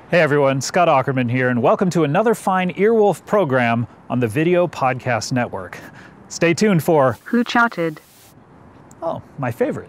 Hey everyone, Scott Auckerman here, and welcome to another fine Earwolf program on the Video Podcast Network. Stay tuned for Who Chatted? Oh, my favorite.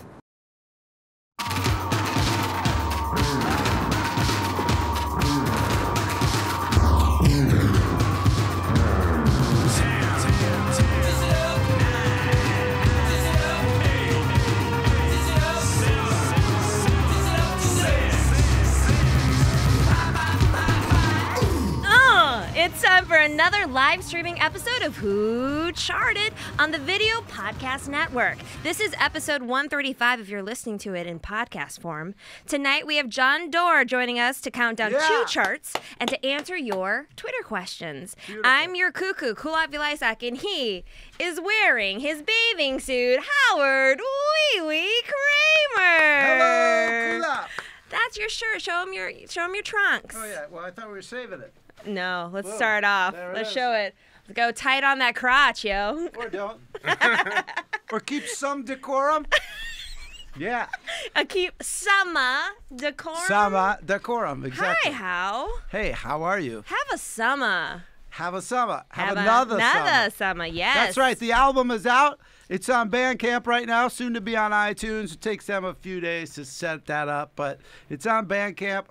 It's time for another live streaming episode of Who Charted on the Video Podcast Network. This is episode 135 if you're listening to it in podcast form. Tonight we have Jon Dore joining us to count down 2 charts and to answer your Twitter questions. Beautiful. I'm your cuckoo, Kulap, and he is wearing his bathing suit, Howard Wee Wee Kramer. Hello, Kulap. That's your shirt. Show him your trunks. Oh yeah. Well, I thought we were saving it. No, let's start off. Let's show it. Let's go tight on that crotch, yo. Or don't. Or keep some decorum. Yeah. Keep some decorum. Some decorum, exactly. Hi, How. Hey, how are you? Have a summer. Have a summer. Have another summer. summer, yes. That's right. The album is out. It's on Bandcamp right now, soon to be on iTunes. It takes them a few days to set that up, but it's on Bandcamp,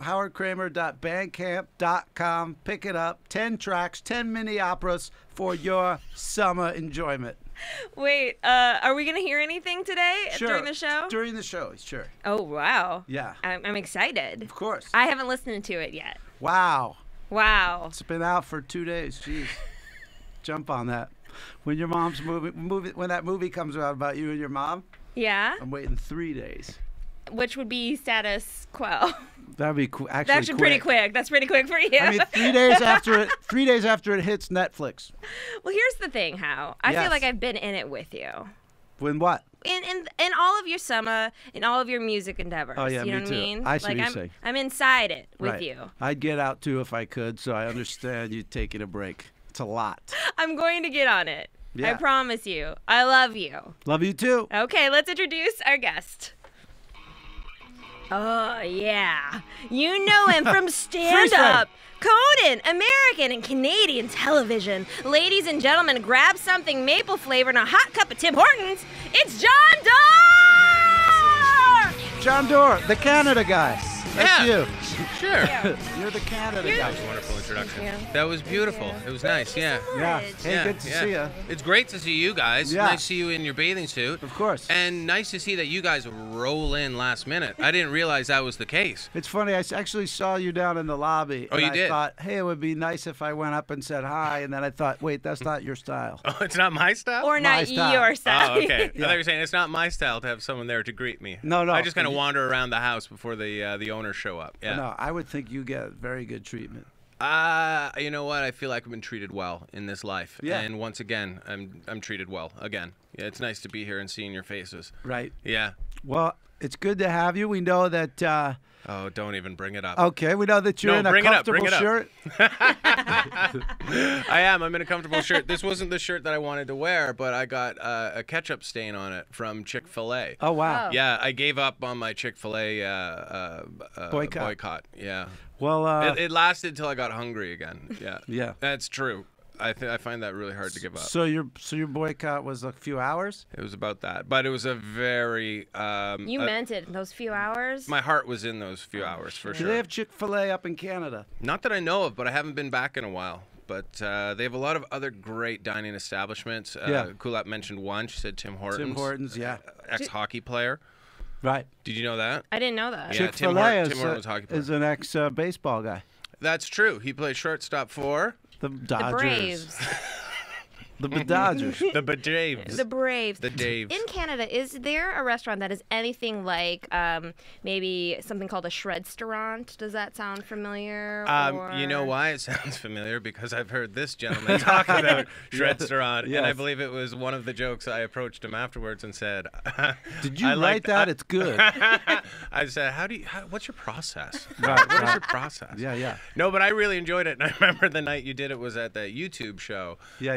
howardkramer.bandcamp.com. Pick it up. 10 tracks, 10 mini operas for your summer enjoyment. Wait, are we going to hear anything today during the show? During the show, sure. Oh, wow. Yeah. I'm excited. Of course. I haven't listened to it yet. Wow. Wow. It's been out for 2 days. Jeez. Jump on that. When your mom's movie, when that movie comes out about you and your mom, yeah, I'm waiting 3 days. Which would be status quo. That'd be actually That's pretty quick. That's pretty quick for you. I mean, 3 days after it. 3 days after it hits Netflix. Well, here's the thing, How. I feel like I've been in it with you. When what? In all of your summer, in all of your music endeavors. Oh yeah, you know me what too. I mean? I see what you're saying. I'm inside it with you. I'd get out too if I could, so I understand you taking a break. It's a lot. I'm going to get on it. Yeah. I promise you. I love you. Love you too. Okay, let's introduce our guest. Oh, yeah. You know him from stand-up, Conan, American and Canadian television. Ladies and gentlemen, grab something maple-flavored and a hot cup of Tim Hortons. It's Jon Dore! Jon Dore, the Canada guy. That's you. Sure. You're the Canada guy. That was a wonderful introduction. Yeah. That was beautiful. It was nice, yeah. Yeah. Hey, good to see you. It's great to see you guys. Yeah. Nice to see you in your bathing suit. Of course. And nice to see that you guys roll in last minute. I didn't realize that was the case. It's funny. I actually saw you down in the lobby. Oh, and you did? I thought, hey, it would be nice if I went up and said hi. And then I thought, wait, that's not your style. Oh, it's not my style? Or not style. your style. Oh, okay. I thought you were saying it's not my style to have someone there to greet me. No. I just kind of wander around the house before the owners show up. Yeah. No, I would think you get very good treatment. You know what? I feel like I've been treated well in this life. Yeah. And once again, I'm treated well again. Yeah, it's nice to be here and seeing your faces. Right. Yeah. Well, it's good to have you. We know that. Oh, don't even bring it up. Okay, we know that you're in a bring it up, comfortable bring it up. shirt. I am. I'm in a comfortable shirt. This wasn't the shirt that I wanted to wear, but I got a ketchup stain on it from Chick-fil-A. Oh wow. Yeah, I gave up on my Chick-fil-A boycott. Yeah. Well, It lasted till I got hungry again. Yeah. Yeah. That's true. I find that really hard to give up. so your boycott was a few hours. It was about that, but it was a very. You meant it in those few hours? My heart was in those few hours for Do sure. they have Chick-fil-A up in Canada? Not that I know of, but I haven't been back in a while. But they have a lot of other great dining establishments. Yeah. Kulap mentioned one. She said Tim Hortons. Tim Hortons, yeah. Ex-hockey player. Right. Did you know that? I didn't know that. Yeah, Chick-fil-A Tim Hortons was a hockey player. is an ex-baseball guy. That's true. He played shortstop for The Dodgers. The Braves. The Dodgers. the Braves. The Braves. The Daves. In Canada, is there a restaurant that is anything like maybe something called a shred-staurant? Does that sound familiar? You know why it sounds familiar? Because I've heard this gentleman talk about Shredstaurant, Yes. and I believe it was one of the jokes. I approached him afterwards and said, Did you write that? It's good. I said, what's your process? Right, What is right. your process? Yeah. No, but I really enjoyed it, and I remember the night you did it was at the YouTube show. Yeah. And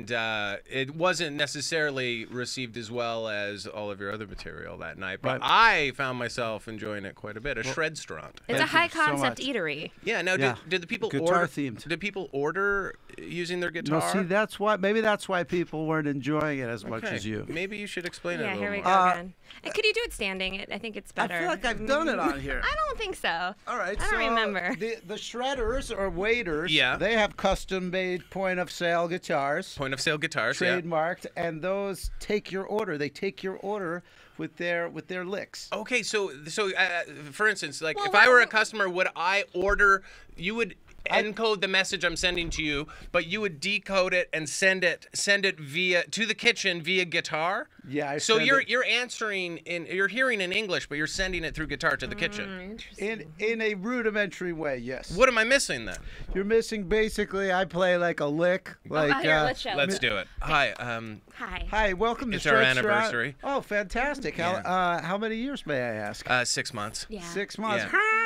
and it wasn't necessarily received as well as all of your other material that night. But I found myself enjoying it quite a bit. A shredstrant. It's a high concept eatery. Yeah. Now, did the people guitar order? Themed. Did people order using their guitar? No, see, that's why. Maybe that's why people weren't enjoying it as much as you. Maybe you should explain it a Yeah, little here we more. go again. And could you do it standing? I think it's better. I feel like I've done it on here. I don't think so. All right, I don't remember. The shredders or waiters, Yeah. they have custom-made point-of-sale guitars. Point of sale guitars. Trademarked, and those take your order. They take your order with their licks. Okay, so for instance, like if I were a customer, would I order? You would encode the message I'm sending to you, but you would decode it and send it via to the kitchen via guitar. Yeah. So you're answering you're hearing in English, but you're sending it through guitar to the kitchen. Interesting. in a rudimentary way, yes. What am I missing then? You're missing basically. I play like a lick. Like here, let's show. Let's do it. Hi. Hi, welcome to It's our Shred Strut. anniversary. Oh, fantastic! How many years may I ask? 6 months. Yeah. 6 months.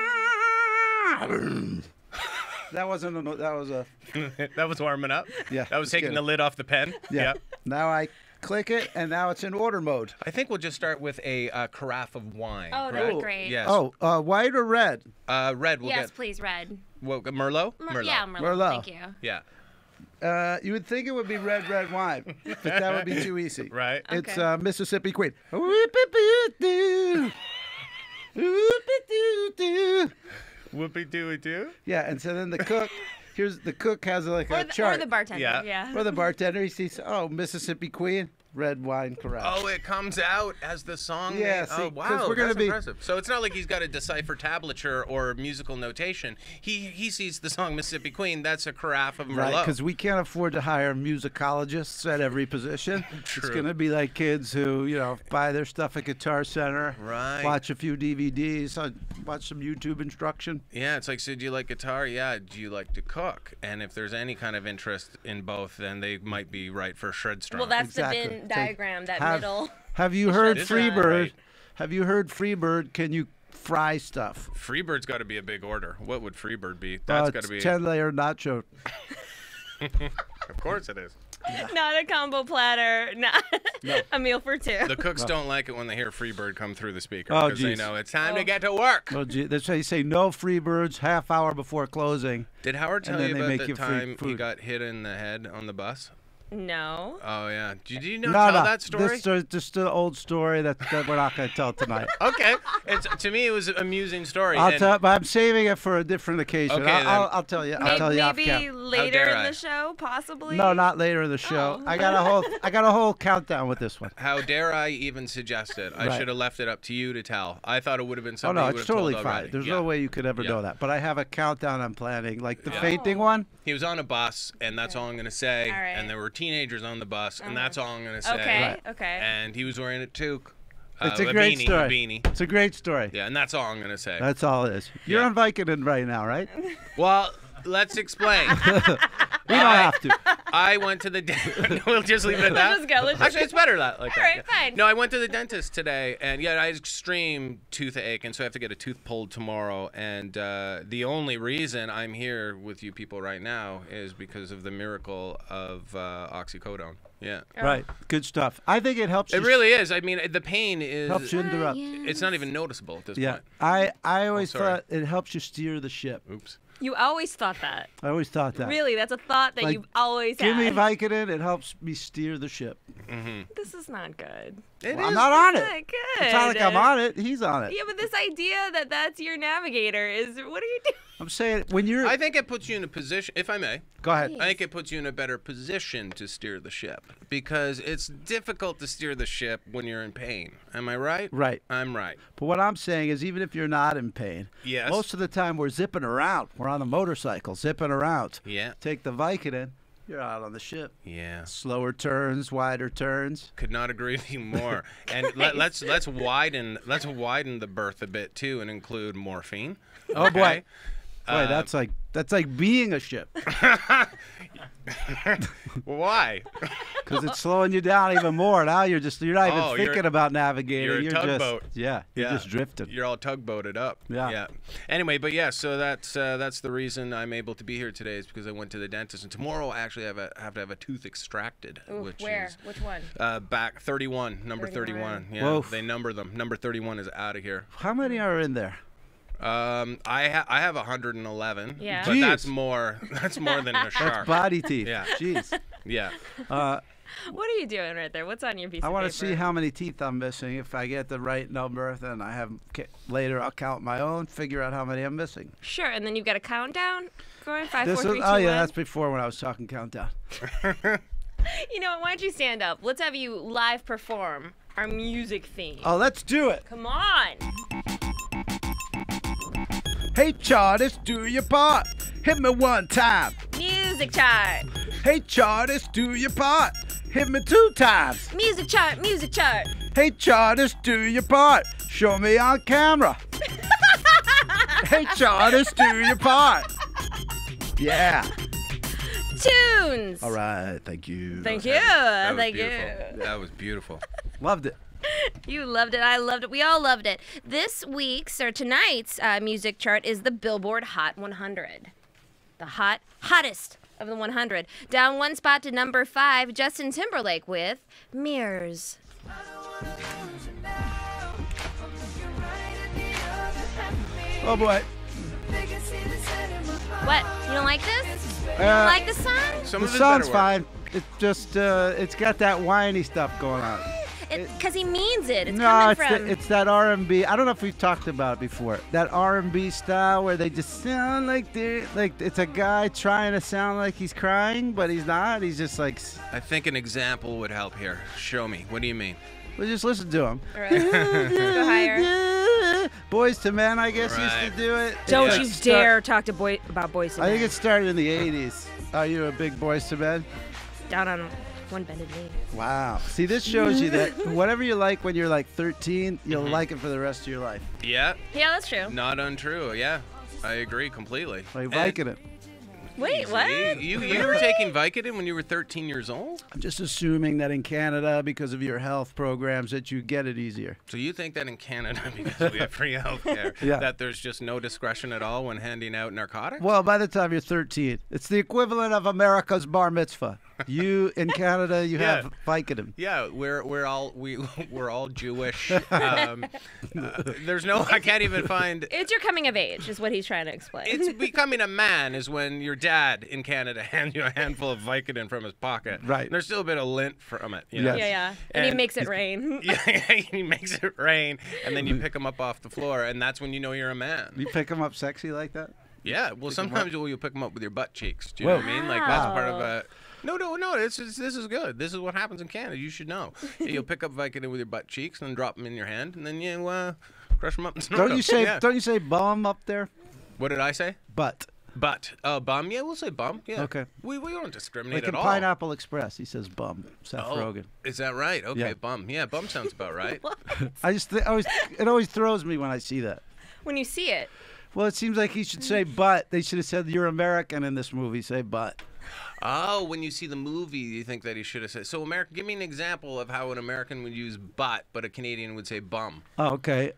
That wasn't a. That was a. That was warming up. Yeah, That was it's taking good. the lid off the pen. Yeah. Now I click it, and now it's in order mode. I think we'll just start with a carafe of wine. Oh, correct? that'd be great. Yes. Oh, white or red? Red. We'll Yes, get. please, red. Merlot. Merlot. Yeah, Merlot. Merlot. Thank you. Yeah. You would think it would be red wine, but that would be too easy. Right. Okay. It's Mississippi Queen. Whoopie doo doo. Yeah, and so then the cook, the cook has like a chart. Or the bartender. Yeah. Yeah. Or the bartender, he sees, Mississippi Queen, red wine, correct. Oh, it comes out as the song. Yeah, name. see, Oh, 'cause wow, we're gonna that's be- impressive. So it's not like he's got to decipher tablature or musical notation. He sees the song Mississippi Queen. That's a carafe of Right, Merlot. because we can't afford to hire musicologists at every position. It's True. going to be like kids who, buy their stuff at Guitar Center, Right. watch a few DVDs, watch some YouTube instruction. Yeah, it's like, so do you like guitar? Yeah. Do you like to cook? And if there's any kind of interest in both, then they might be right for shredstrong. Well, that's Exactly. the Venn It's like, diagram, that middle. Have you heard This is Freebird? great. Have you heard Freebird? Can you fry stuff? Freebird's got to be a big order. What would Freebird be? That's got to be. 10-layer nacho. Of course it is. Not a combo platter. Not a meal for two. The cooks don't like it when they hear Freebird come through the speaker Oh, because they geez. know it's time to get to work. Oh, gee, that's why you say no Freebirds half hour before closing. Did Howard And tell then you they about make the you free time he food. got hit in the head on the bus? No. Oh yeah. Did you not No, tell no, that story? This is just an old story that we're not going to tell tonight. Okay. To me, it was an amusing story. I'll and tell, but I'm saving it for a different occasion. Okay, I'll tell you. I'll tell you off Maybe camera. later dare in I? the show, possibly. No, not later in the show. Oh. I got a whole countdown with this one. How dare I even suggest it? I Right. should have left it up to you to tell. I thought it would have been Oh something no, you would it's have totally told fine. already. There's Yeah. no way you could ever Yeah. know that. But I have a countdown I'm planning, like the Yeah. fainting one. He was on a bus, and that's all I'm going to say. All right. And there were teenagers on the bus, and that's all I'm going to say. Okay. Right. Okay. And he was wearing a toque. It's a great beanie, story. A beanie. It's a great story. Yeah, and that's all I'm going to say. That's all it is. You're Yeah. on Vicodin right now, right? Well, let's explain. We don't have to. I went to the dentist. We'll just leave it at that. Let's just go. Let's just Actually, it's better that like All that. right, yeah. fine. No, I went to the dentist today, and I had extreme toothache, and so I have to get a tooth pulled tomorrow. And the only reason I'm here with you people right now is because of the miracle of oxycodone. Yeah. Right. Good stuff. I think it helps. It you really is. I mean, the pain is. helps you interrupt. It's not even noticeable at this Yeah. point. I always sorry. thought it helps you steer the ship. Oops. You always thought that. I always thought that. Really, that's a thought that Like, you've always Give me had. Vicodin. It helps me steer the ship. This is not good. It Well, I'm is. not on Not it. good. It's not like I'm on it. He's on it. Yeah, but this idea that that's your navigator is what are you doing? I'm saying when you're. I think it puts you in a position, if I may. Go ahead. I think it puts you in a better position to steer the ship because it's difficult to steer the ship when you're in pain. Am I right? Right. I'm right. But what I'm saying is, even if you're not in pain, Yes. most of the time we're zipping around. We're on a motorcycle, zipping around. Yeah. Take the Vicodin, you're out on the ship. Yeah. Slower turns, wider turns. Could not agree with you more. And let's widen the berth a bit too and include morphine. Oh boy. Boy, that's like being a ship. Why? Because it's slowing you down even more. Now you're not even thinking about navigating. You're a tugboat. You're just drifting. You're all tugboated up. Yeah. Anyway, but yeah, so that's the reason I'm able to be here today is because I went to the dentist, and tomorrow I actually have to have a tooth extracted. Ooh, which one? Back 31, number 31. Yeah, Whoa. they number them. Number 31 is out of here. How many are in there? I have 111. Yeah. But Jeez. that's more than a shark. That's body teeth. Yeah. Jeez. Yeah. What are you doing right there? What's on your piece of paper? I want to see how many teeth I'm missing. If I get the right number, then later I'll count my own, figure out how many I'm missing. Sure, and then you've got a countdown going 5, 4, 3, 2, 1. Oh yeah, that's before when I was talking countdown. You know what? Why don't you stand up? Let's have you live perform our music theme. Oh, let's do it. Come on. Hey, chartist, do your part. Hit me one time. Music chart. Hey, chartist, do your part. Hit me 2 times. Music chart. Music chart. Hey, chartist, do your part. Show me on camera. Hey, chartist, do your part. Yeah. Tunes. All right. Thank you. Thank you. That was Thank beautiful. you. That was beautiful. Loved it. You loved it. I loved it. We all loved it. This week's or tonight's music chart is the Billboard Hot 100. The hottest of the 100. Down 1 spot to number 5, Justin Timberlake with Mirrors. Oh boy. What? You don't like this? You don't like the song? Some The of it's song's better work. fine. It's just it's got that whiny stuff going on. Because he means it. It's No, coming it's from... it's that R&B. I don't know if we've talked about it before. That R&B style where they just sound like they're like it's a guy trying to sound like he's crying, but he's not. He's just like. I think an example would help here. Show me. What do you mean? Well, just listen to him. All right. Let's go higher. Boys to Men, I guess, used Right. to do it. Don't It's you like dare talk to about boys I think tonight. it started in the 80s. Are you a big Boys to Men? Down on one bended knee. Wow. See, this shows you that whatever you like when you're like 13, you'll like it for the rest of your life. Yeah. Yeah, that's true. Not untrue. Yeah. I agree completely. Like And- Vicodin. Wait, what? You were taking Vicodin when you were 13 years old? I'm just assuming that in Canada, because of your health programs, that you get it easier. So you think that in Canada, because we have free health care, Yeah. that there's just no discretion at all when handing out narcotics? Well, by the time you're 13, it's the equivalent of America's bar mitzvah. You in Canada, you Yeah. have Vicodin. Yeah, we're all Jewish. There's no, I can't even find. It's your coming of age, is what he's trying to explain. It's becoming a man is when your dad in Canada hands you a handful of Vicodin from his pocket. Right. There's still a bit of lint from it. You know? Yes. Yeah. And he And- makes it rain. Yeah, he makes it rain, and then you pick him up off the floor, and that's when you know you're a man. You pick them up sexy like that? Yeah, well, sometimes you'll pick them up with your butt cheeks. Do you know what I mean? Like that's part of a. No. This is good. This is what happens in Canada. You should know. You'll pick up Vicodin with your butt cheeks, and then drop them in your hand, and then you crush them up and snort Don't them. you say Yeah. don't you say bum up there? What did I say? Butt. Butt. Bum. Yeah, we'll say bum. Yeah. Okay. We don't discriminate Like in at all. Pineapple Express, he says bum. Seth Oh, Rogen. is that right? Okay, Yeah. bum. Yeah, bum sounds about right. I just it always throws me when I see that. When you see it. Well, it seems like he should say butt. They should have said you're American in this movie. Say butt. Oh, when you see the movie, you think that he should have said. So, American, give me an example of how an American would use butt, but a Canadian would say bum. Oh, okay.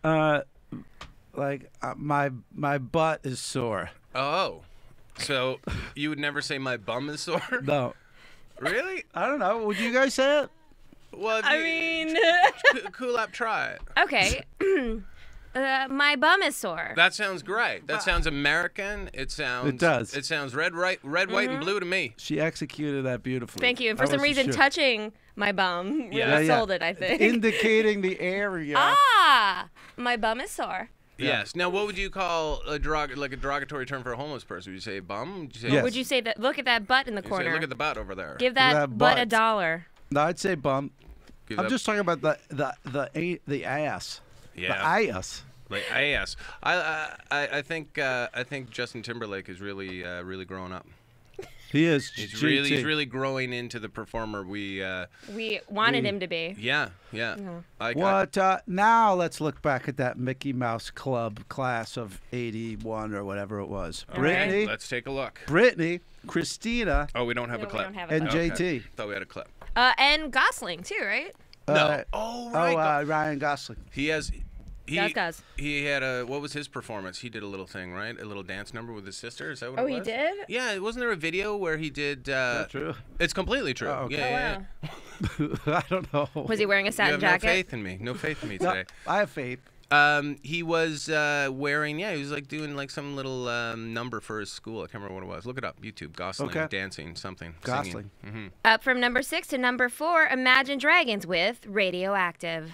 My butt is sore. Oh, so you would never say my bum is sore? No. Really? I don't know. Would you guys say it? Well, if I you- mean... Kulap, try it. Okay. My bum is sore. That sounds great. That sounds American. It sounds. It does. It sounds red, white, and blue to me. She executed that beautifully. Thank you. And for I some wasn't reason, sure. touching my bum really Yeah. sold it, I think. Indicating the area. Ah! My bum is sore. Yes. Now, what would you call a derogatory term for a homeless person? Would you say bum? Would you say? Yes. Would you say that? Look at that butt in the You'd corner. say, look at the butt over there. Give that, that butt a butt. $1. No, I'd say bum. Give I'm that- just talking about the ass. Yeah. The ass. Like yes. I think Justin Timberlake is really really growing up. He is. He's really growing into the performer we wanted him to be. Yeah. Now let's look back at that Mickey Mouse Club class of 81 or whatever it was. All Brittany. right. Let's take a look. Brittany, Christina. Oh, we don't have a clip. We don't have a And clip. JT. Thought we had a clip. And Gosling too, right? No. Ryan Gosling. He has. Guz. He had a. What was his performance? He did a little thing, right? A little dance number with his sister. Is that what it was? Oh, he did? Yeah. Wasn't there a video where he did? Is that true? It's completely true. Oh, okay. Yeah. Wow. I don't know. Was he wearing a You satin have jacket? no faith in me. No faith in me No, today. I have faith. He was wearing. Yeah, he was like doing like some little number for his school. I can't remember what it was. Look it up. YouTube. Gosling dancing something. Gosling. Singing. Up from number 6 to number 4, Imagine Dragons with Radioactive.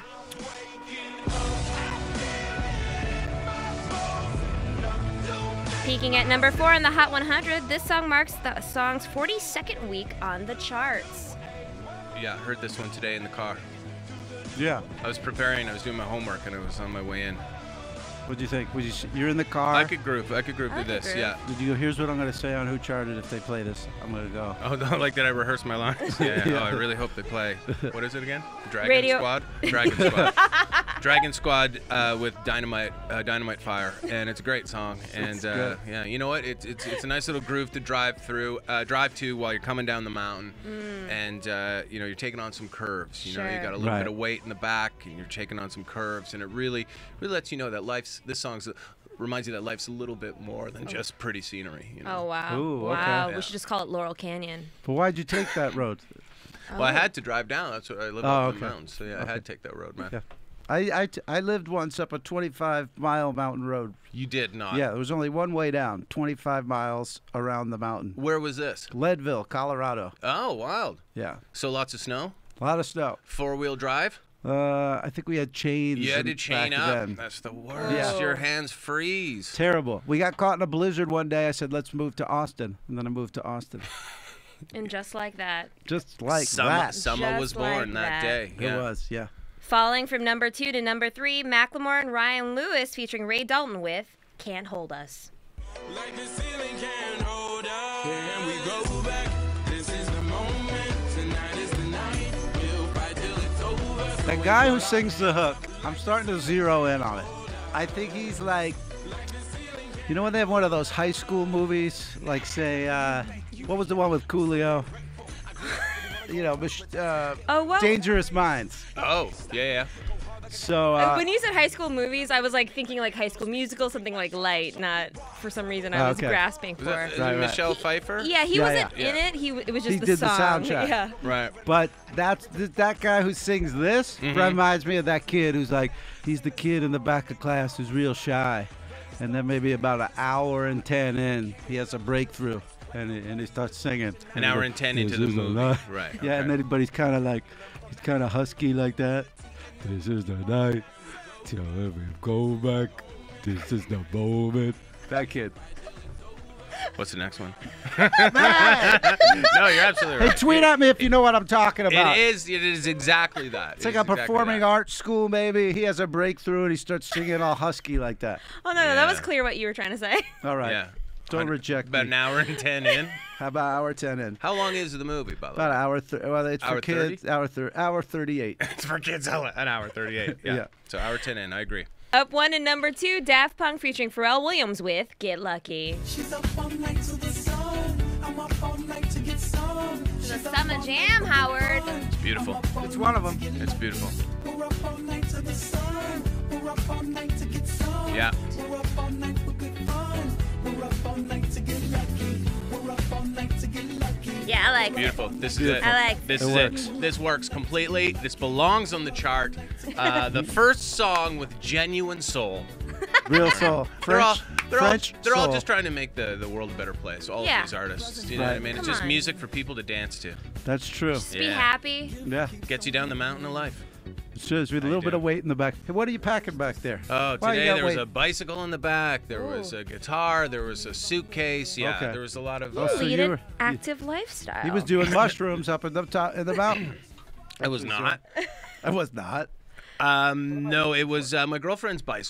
Peaking at number 4 on the Hot 100, this song marks the song's 42nd week on the charts. Yeah, I heard this one today in the car. Yeah. I was preparing. I was doing my homework, and I was on my way in. What do you think? You're in the car. I could group with this. Yeah. Did you go? Here's what I'm going to say on Who Charted if they play this. I'm going to go. Oh, no, like that I rehearsed my lines? Yeah. Yeah. Oh, I really hope they play. What is it again? Radio- Squad? Dragon Squad. Dragon Squad with Dynamite Fire. And it's a great song. And good. yeah, you know what? It's a nice little groove to drive to while you're coming down the mountain. And, you're taking on some curves. You know, you got a little bit of weight in the back, and you're taking on some curves. And it really lets you know that this song reminds you that life's a little bit more than just pretty scenery. You know? Oh, wow. Ooh, okay. Wow. Yeah. We should just call it Laurel Canyon. But why'd you take that road? Well, I had to drive down. That's what I live up in the mountains. So, yeah, I had to take that road, man. Yeah. I lived once up a 25-mile mountain road. You did not? Yeah, there was only one way down, 25 miles around the mountain. Where was this? Leadville, Colorado. Oh, wild. Yeah. So lots of snow? A lot of snow. Four-wheel drive? I think we had chains. You had to chain back up. then. That's the worst. Yeah. Your hands freeze. Terrible. We got caught in a blizzard one day. I said, let's move to Austin. And then I moved to Austin. And just like that. Just like that. Summer was Just born like that that. day. It Yeah. was, yeah. Falling from number 2 to number 3, Macklemore and Ryan Lewis featuring Ray Dalton with Can't Hold Us. Like the ceiling can't hold us. Can we go back? This is the moment. Tonight is the night. We'll fight till it's over. That guy who sings the hook, I'm starting to zero in on it. I think he's like, you know when they have one of those high school movies, like say, what was the one with Coolio? You know, what? Dangerous Minds. Oh, yeah. So When you said high school movies, I was like thinking like High School Musical, something like light, not for some reason I was Okay. grasping Was for. that, is it Right. Michelle Pfeiffer? Yeah, he Yeah, wasn't yeah. in it. It was just He the did the song. soundtrack. Yeah. Right. but that guy who sings this Mm-hmm. reminds me of that kid who's like, he's the kid in the back of class who's real shy. And then maybe about an hour and 10 in, he has a breakthrough. And he starts singing. An hour and 10 into the This is movie. night. Right. Yeah, okay. and then but he's kind of like, he's kind of husky like that. This is the night till we go back. This is the moment. That kid. What's the next one? No, you're absolutely Hey, right. tweet at me if you know what I'm talking about. It is exactly that. It's like a performing arts school, maybe. He has a breakthrough and he starts singing all husky like that. Oh no, that was Yeah. clear what you were trying to say. All right. Yeah. Don't reject About me. an hour and 10 in. How about hour 10 in? How long is the movie, by the way? About an hour. Well, it's for Hour kids. 30? Hour 38. It's for kids. An hour 38. Yeah. Yeah. So hour 10 in. I agree. Up 1 and number 2, Daft Punk featuring Pharrell Williams with Get Lucky. She's up all night to the sun. I'm up all night to get some. The Summer Jam, Howard. It's beautiful. It's one of them. It's beautiful. We're up all night to the sun. We're up all night to get some. Yeah. We're up all night for good fun. We're up all night to get lucky. We're up all night to get lucky. Yeah, I like it. Beautiful. This is Beautiful. it. I like This it. is Works. it. This works completely. This belongs on the chart. The first song with genuine soul. Real soul. French. They're all soul. just trying to make the world a better place. All Yeah. of these artists. You know what I mean? It's Come just on. music for people to dance to. That's true. Just be Yeah. happy. Yeah. Gets you down the mountain of life. It's just with a little do. bit of weight in the back. Hey, what are you packing back there? Oh, Why you today got there was weight? a bicycle in the back. There was a guitar. There was a suitcase. Yeah, Okay. there was a lot of. Oh, so Lead you an were- active lifestyle. He was doing mushrooms up in the top in the mountain. I was not. I was not. No, it was my girlfriend's bicycle,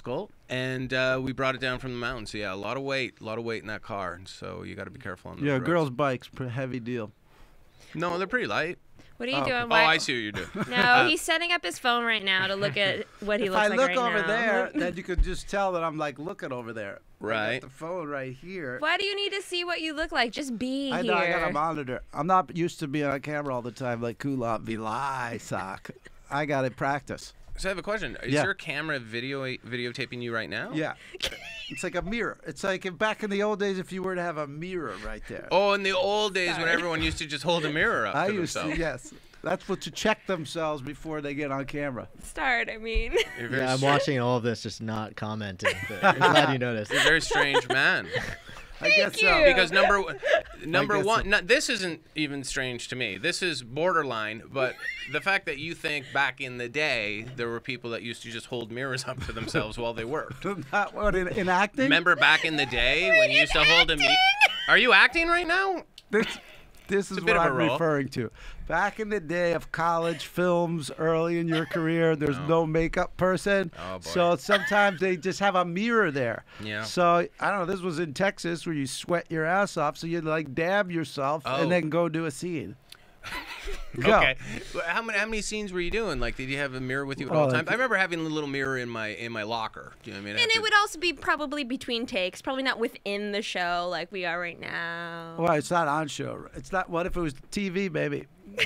And we brought it down from the mountain. So yeah, a lot of weight in that car. And so you got to be careful on those Yeah, roads. girls' bikes, heavy deal. No, they're pretty light. What are you doing? Oh, I see what you're doing. No, he's setting up his phone right now to look at what he If looks I like look right over now. there, then you could just tell that I'm like looking over there. I Right. got the phone right here. Why do you need to see what you look like? Just be I here. know, I got a monitor. I'm not used to being on camera all the time like Kulap Vilai sock. I got to practice. So I have a question. Is Yeah. your camera videotaping you right now? Yeah. It's like a mirror. It's like back in the old days if you were to have a mirror right there. Oh, in the old days when everyone used to just hold a mirror up I to used themselves. to, yes. That's what to check themselves before they get on camera. Start, I mean. You're very Yeah, I'm stra- watching all of this, just not commenting. But I'm glad you noticed. You're a very strange man. I guess so. you. Because number guess one, so. no, this isn't even strange to me. This is borderline. But the fact that you think back in the day there were people that used to just hold mirrors up to themselves while they worked. Not what, in acting? Remember back in the day when you used to hold a mirror? Are you acting right now? This is a bit what of a I'm role. referring to. Back in the day of college films, early in your career, there's no makeup person. Oh, boy. So sometimes they just have a mirror there. Yeah. So, I don't know, this was in Texas where you sweat your ass off, so you'd like dab yourself Oh. and then go do a scene. Go. Okay. Well, how many scenes were you doing? Like, did you have a mirror with you at all Oh, times? like- I remember having a little mirror in my locker. Do you know what I mean? And it would also be probably between takes, probably not within the show like we are right now. Well, it's not on show. It's not. What if it was TV, baby?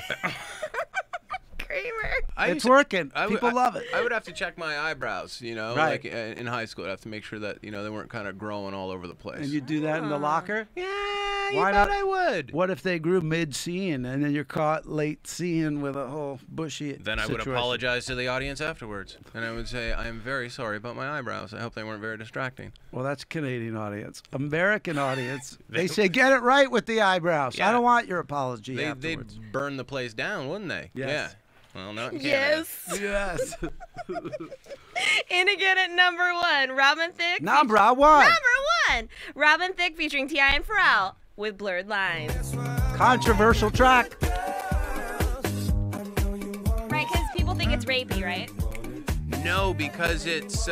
Kramer. It's working. People I- love it. I would have to check my eyebrows, you know, Right. like in high school. I'd have to make sure that, you know, they weren't kind of growing all over the place. And you do that in the locker? yeah, Why you bet not? I would. What if they grew mid-scene and then you're caught late scene with a whole bushy Then I would situation? apologize to the audience afterwards. And I would say, I am very sorry about my eyebrows. I hope they weren't very distracting. Well, that's Canadian audience. American audience, they say, get it right with the eyebrows. Yeah. I don't want your apology They'd afterwards. burn the place down, wouldn't they? Yes. Yeah. Well, not in Canada. Yes. Yes. In again at number one, Robin Thicke. Number one. Number one, Robin Thicke featuring T.I. and Pharrell with Blurred Lines. Controversial track. Right, because people think it's rapey, right? No, because it's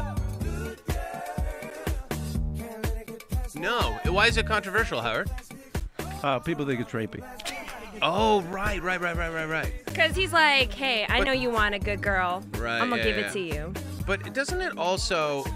no. Why is it controversial, Howard? People think it's rapey. Oh, right. Because he's like, hey, I know you want a good girl. Right, I'm going to yeah, give yeah. it to you. But doesn't it also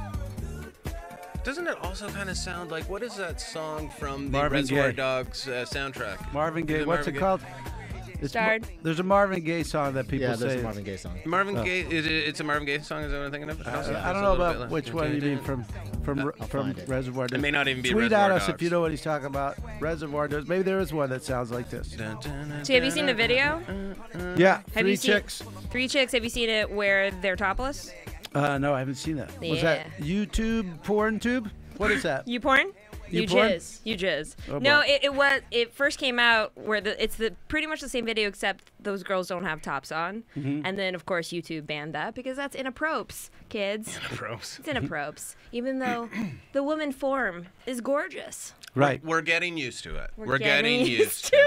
kind of sound like, what is that song from the Marvin Reservoir Gaye. Dogs soundtrack? Marvin Gaye. Is What's Marvin it Gaye? called? It's Starred. There's a Marvin Gaye song that people Yeah, say. there's a Marvin Gaye song. Marvin Gaye, it's a Marvin Gaye song, is that what I'm thinking of? I don't know about which one you mean from find it. Reservoir Dogs. It may not even be Tweet Reservoir at us Dogs. if you know what he's talking about. Reservoir Dogs. Maybe there is one that sounds like this. So have you seen the video? Yeah, Have three you seen chicks. Three chicks? Have you seen it where they're topless? No, I haven't seen that. Was that Yeah. YouTube porn tube? What is that? You porn? You You porn? jizz. You jizz. Oh, No, boy. it first came out where it's pretty much the same video except those girls don't have tops on. Mm-hmm. And then of course YouTube banned that because that's inappropriate, kids. Gross. It's inappropriate. Even though the woman form is gorgeous. Right. We're getting used to it. We're getting used to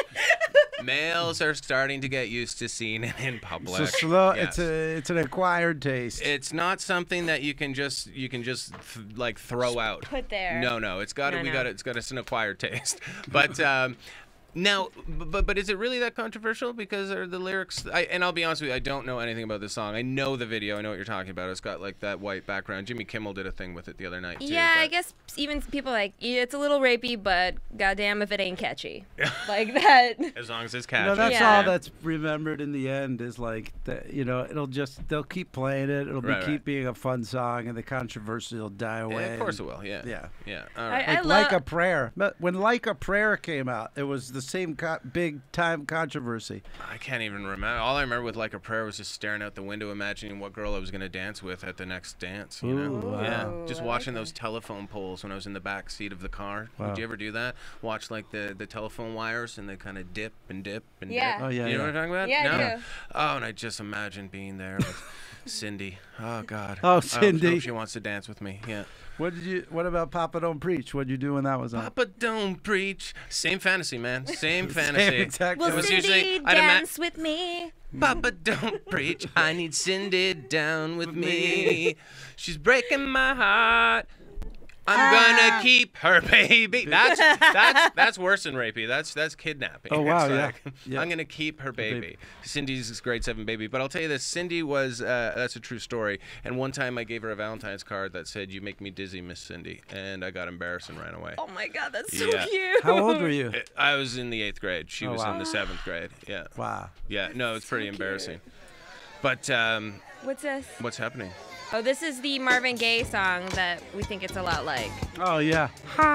it. Males are starting to get used to seeing it in public. It's a slow. Yes. It's an acquired taste. It's not something that you can just like throw out. Put there. No, it's got to. No. It's an acquired taste. But now, but is it really that controversial? Because are the lyrics? And I'll be honest with you, I don't know anything about this song. I know the video. I know what you're talking about. It's got like that white background. Jimmy Kimmel did a thing with it the other night too. Yeah, I but- guess even people like it's a little rapey, but goddamn if it ain't catchy, like that. As long as it's You catchy. know, that's Yeah. all that's remembered in the end is like that. You know, they'll keep playing it. It'll Right, keep right. being a fun song, and the controversy will die away. Yeah, of course it will. Yeah. Yeah. Yeah. All right. I Like love. a Prayer. But when Like a Prayer came out, it was the same big time controversy. I can't even remember. All I remember with Like a Prayer was just staring out the window, imagining what girl I was going to dance with at the next dance. You know? Ooh, wow. Yeah, just watching those telephone poles when I was in the back seat of the car. Wow. Did you ever do that? Watch like the telephone wires and they kind of dip and dip and Yeah. dip. Oh, yeah, You know yeah. what I'm talking about? Yeah, I no? do. Oh, and I just imagine being there with Cindy. Oh God. Oh, I Cindy. hope she wants to dance with me. Yeah. What about Papa Don't Preach? What'd you do when that was on? Papa don't preach. Same fantasy, man. Same fantasy. exactly. Will It was Cindy usually- I'd ima- dance with me? Papa, don't preach. I need Cindy down with me. She's breaking my heart. I'm gonna keep her baby. That's worse than rapey. That's kidnapping. Oh, wow, It's yeah. like, Yeah. I'm gonna keep her baby. Cindy's grade 7 baby. But I'll tell you this: Cindy was that's a true story. And one time I gave her a Valentine's card that said, "You make me dizzy, Miss Cindy," and I got embarrassed and ran away. Oh my God, that's so Yeah. cute. How old were you? I was in the 8th grade. She was wow. in the 7th grade. Yeah. Wow. Yeah. No, it's pretty embarrassing. But What's this? what's happening? Oh, this is the Marvin Gaye song that we think it's a lot like. Oh, yeah.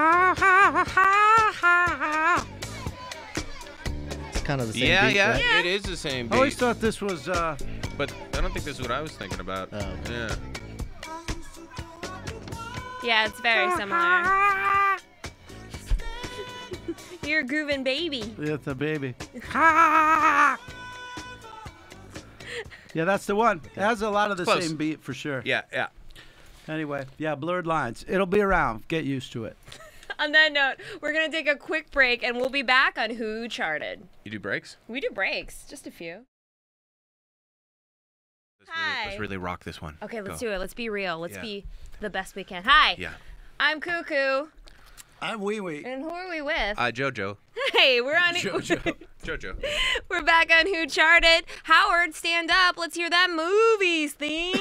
It's kind of the same Yeah, beat, yeah, right? it is the same I beat. always thought this was, But I don't think this is what I was thinking about. Oh, okay. Yeah. Yeah, it's very similar. You're a grooving baby. it's a baby. Yeah, that's the one. It has a lot of the Close. same beat for sure. Yeah, yeah. Anyway, yeah, Blurred Lines. It'll be around. Get used to it. On that note, we're going to take a quick break and we'll be back on Who Charted. You do breaks? We do breaks, just a few. Let's really rock this one. Okay, let's Go. do it. Let's be real. Let's Yeah. be the best we can. Hi. Yeah. I'm Cuckoo. I'm Wee Wee. And who are we with? Jojo. Hey, we're on Jojo. We're back on Who Charted. Howard, stand up. Let's hear that movies theme.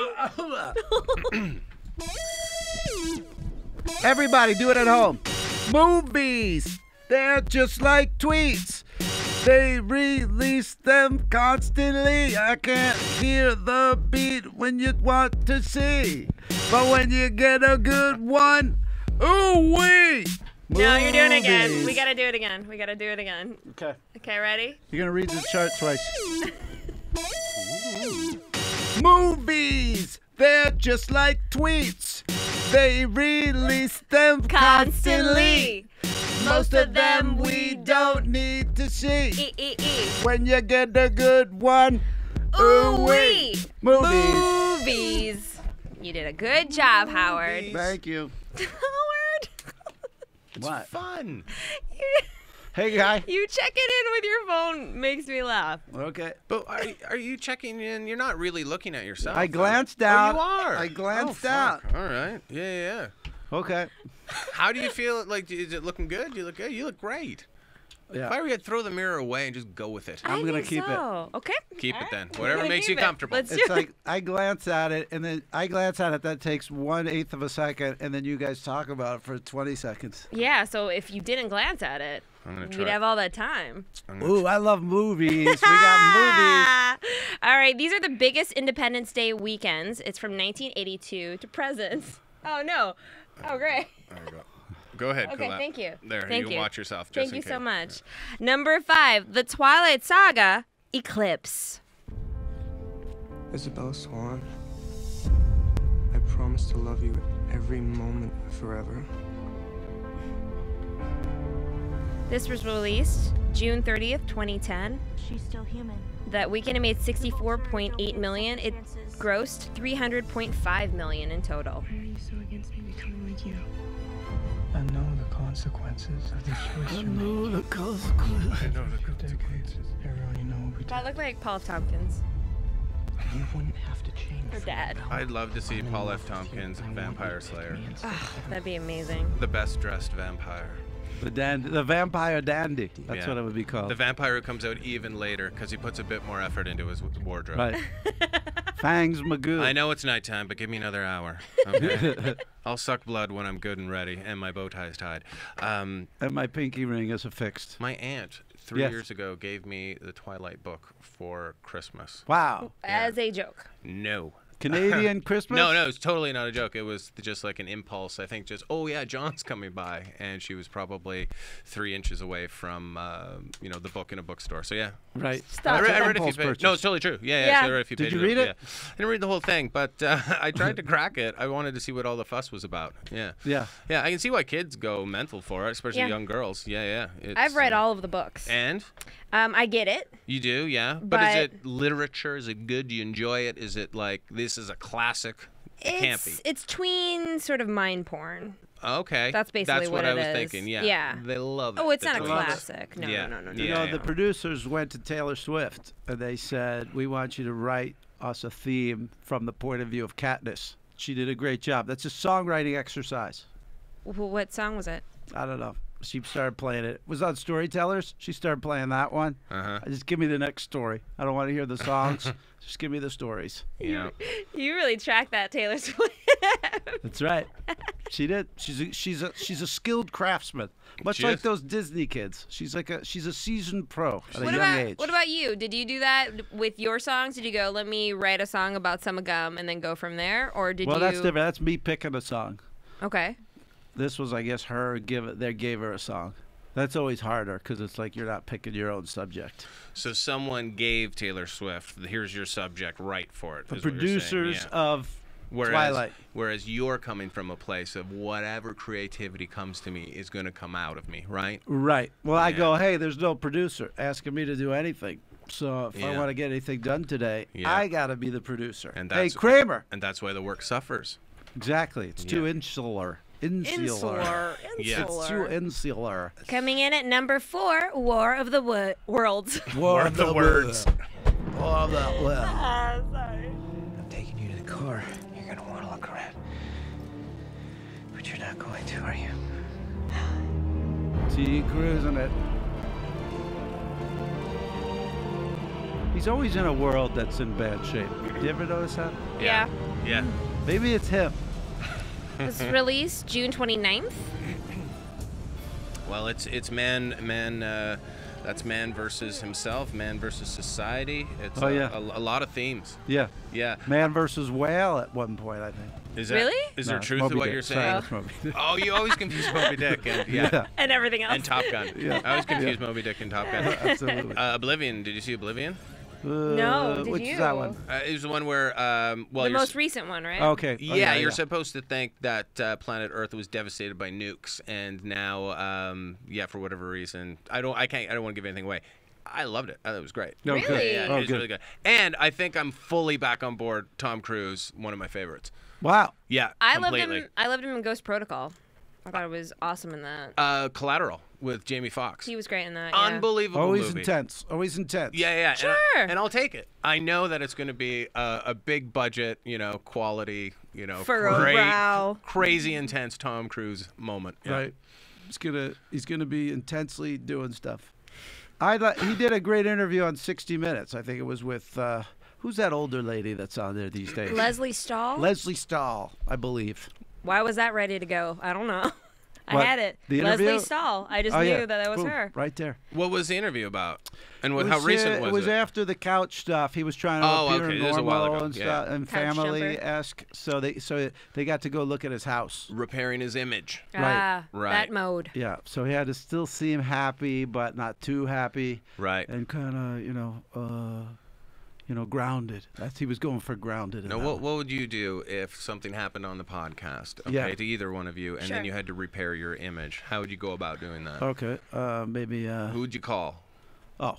Everybody, do it at home. Movies. They're just like tweets. They release them constantly. I can't hear the beat when you want to see. But when you get a good one, ooh-wee. No, you're doing it again. Movies. We gotta do it again. We gotta do it again. Okay. Okay, ready? You're going to read the chart twice. Movies. They're just like tweets. They release them constantly. Most of them we don't need to see. When you get a good one, ooh-wee. Movies. Movies. You did a good job, Howard. Thank you. Howard. What? Fun. Hey, guy. You checking in with your phone makes me laugh. Okay. But are you checking in? You're not really looking at yourself. I glanced down. Oh, you are. I glanced oh, out. fuck. All right. Yeah. Okay. How do you feel? Like, is it looking good? You look good. You look great. Yeah. If I were you, I'd throw the mirror away and just go with it. I'm gonna think keep it. so. Okay. Keep All it then. right. Whatever We're gonna makes you keep it. comfortable. Let's do It's it. like I glance at it, and then I glance at it. That takes 1/8 of a second, and then you guys talk about it for 20 seconds. Yeah, so if you didn't glance at it, I'm gonna we'd try. have all that time. Ooh, I love movies. We got All right, these are the biggest Independence Day weekends. It's from 1982 to present. Oh, no. Oh, great. There we go. Go ahead. Okay, Kulap. thank you. There, Thank you can you. watch yourself. Just Thank in you so case. much. Number 5, The Twilight Saga, Eclipse. Isabella Swan, I promise to love you every moment forever. This was released June 30th, 2010. She's still human. That weekend it made $64.8 million. It grossed $300.5 million in total. Why are you so against me becoming like you? I know the consequences of the choice you make. I know the Decades, everyone you know will be That looked like Paul F. Tompkins, You wouldn't have to change. her dad. I'd love to see Paul F. Tompkins, Vampire Slayer. That'd be amazing. The best dressed vampire. the vampire dandy. That's Yeah. what it would be called. The vampire who comes out even later because he puts a bit more effort into his wardrobe. Right. Fangs Magoo. I know it's nighttime, but give me another hour. Okay? I'll suck blood when I'm good and ready, and my bow tie is tied. And my pinky ring is affixed. My aunt, 3 Yes. years ago, gave me the Twilight book for Christmas. Wow. As a joke. No. Canadian Christmas? No, it's totally not a joke. It was just like an impulse. I think just, oh yeah, John's coming by, and she was probably 3 inches away from, the book in a bookstore. So yeah, Right. Stop. I read a Impulse few pages. purchase. No, it's totally true. Yeah. Yeah. So I read a few Did pages. you read it? Yeah. I didn't read the whole thing, but I tried to crack it. I wanted to see what all the fuss was about. Yeah. Yeah. Yeah, I can see why kids go mental for it, especially Yeah. young girls. Yeah. I've read all of the books. And I get it. you do, yeah. But is But- it literature? Is it good? Do you enjoy it? Is it like this is a classic? It can't be. It's tween sort of mind porn. Okay. That's basically what I it was is. thinking. Yeah. Yeah. They love Oh, it's the not a choice. classic. No, Yeah. no, no, no, Yeah. no. You know, the producers went to Taylor Swift and they said, "We want you to write us a theme from the point of view of Katniss." She did a great job. That's a songwriting exercise. What song was it? I don't know. She started playing it. It was on Storytellers. She started playing that one. Just give me the next story. I don't want to hear the songs. Just give me the stories. Yeah. You really track that, Taylor Swift. That's right. She did. She's a skilled craftsman, much She like is. those Disney kids. She's a seasoned pro at a young age. What about you? Did you do that with your songs? Did you go, let me write a song about some gum and then go from there? Or did Well, you... that's different. That's me picking a song. Okay. This was, I guess, they gave her a song. That's always harder because it's like you're not picking your own subject. So someone gave Taylor Swift, here's your subject, write for it. The is what you're saying. producers Yeah. of Twilight. Whereas you're coming from a place of whatever creativity comes to me is going to come out of me, right? Right. Well, I Yeah. go, hey, there's no producer asking me to do anything. So if I Yeah. want to get anything done today, Yeah. I got to be the producer. And Hey, that's, Kramer. And that's why the work suffers. Exactly. It's too Yeah. insular. Insular. Yeah. It's too insular. Coming in at number 4, War of the Worlds. War of the words. War of the words. Sorry. I'm taking you to the car. You're gonna want to look around. But you're not going to, are you? T cruising it. He's always in a world that's in bad shape. Do you ever notice that? Yeah. Yeah. Maybe it's him. It was released June 29th. Well, it's that's man versus himself, man versus society. It's Oh, yeah. a lot of themes. Yeah. Yeah. Man versus whale at one point, I think. Is that, Really? Is there No, truth Moby to what Dick. you're Sorry, saying? that's Moby Dick. Oh, you always confuse Moby Dick and yeah. And everything else. And Top Gun. Yeah. I always confuse Moby Dick and Top Gun. Absolutely. Oblivion. Did you see Oblivion? No, did which you? is that one? It was the one where well, The you're most recent one, right? Okay. Oh, yeah, you're supposed to think that planet Earth was devastated by nukes, and now, yeah, for whatever reason, I don't want to give anything away. I loved it. I thought it was great. No, Really? good. Yeah, Oh, it was good. really good. And I think I'm fully back on board. Tom Cruise, one of my favorites. Wow. Yeah, I loved completely. him. I loved him in Ghost Protocol. I thought it was awesome in that. Collateral with Jamie Foxx. He was great in that. Yeah. Unbelievable Always movie. intense. Always intense. Yeah, yeah. Sure. And I'll take it. I know that it's going to be a big budget, quality, Furrow-brow. crazy intense Tom Cruise moment. Yeah. Right. He's gonna be intensely doing stuff. He did a great interview on 60 Minutes. I think it was with who's that older lady that's on there these days? Leslie Stahl. Leslie Stahl, I believe. Why was that ready to go? I don't know. I What? had it. The interview? Leslie Stahl. I just Oh, knew yeah. that was Boom, her. right there. What was the interview about? And It how was, recent was it? It was after the couch stuff. He was trying to Oh, appear okay. It was a while normal ago. and Yeah. stuff and Couch family-esque. So they got to go look at his house. Repairing his image. Ah, Right. that mode. Yeah. So he had to still seem happy, but not too happy, Right. and kind of grounded. He was going for grounded. in Now, that what one. would you do if something happened on the podcast, okay, Yeah. to either one of you, and Sure. then you had to repair your image? How would you go about doing that? Okay. Maybe. Who would you call? Oh,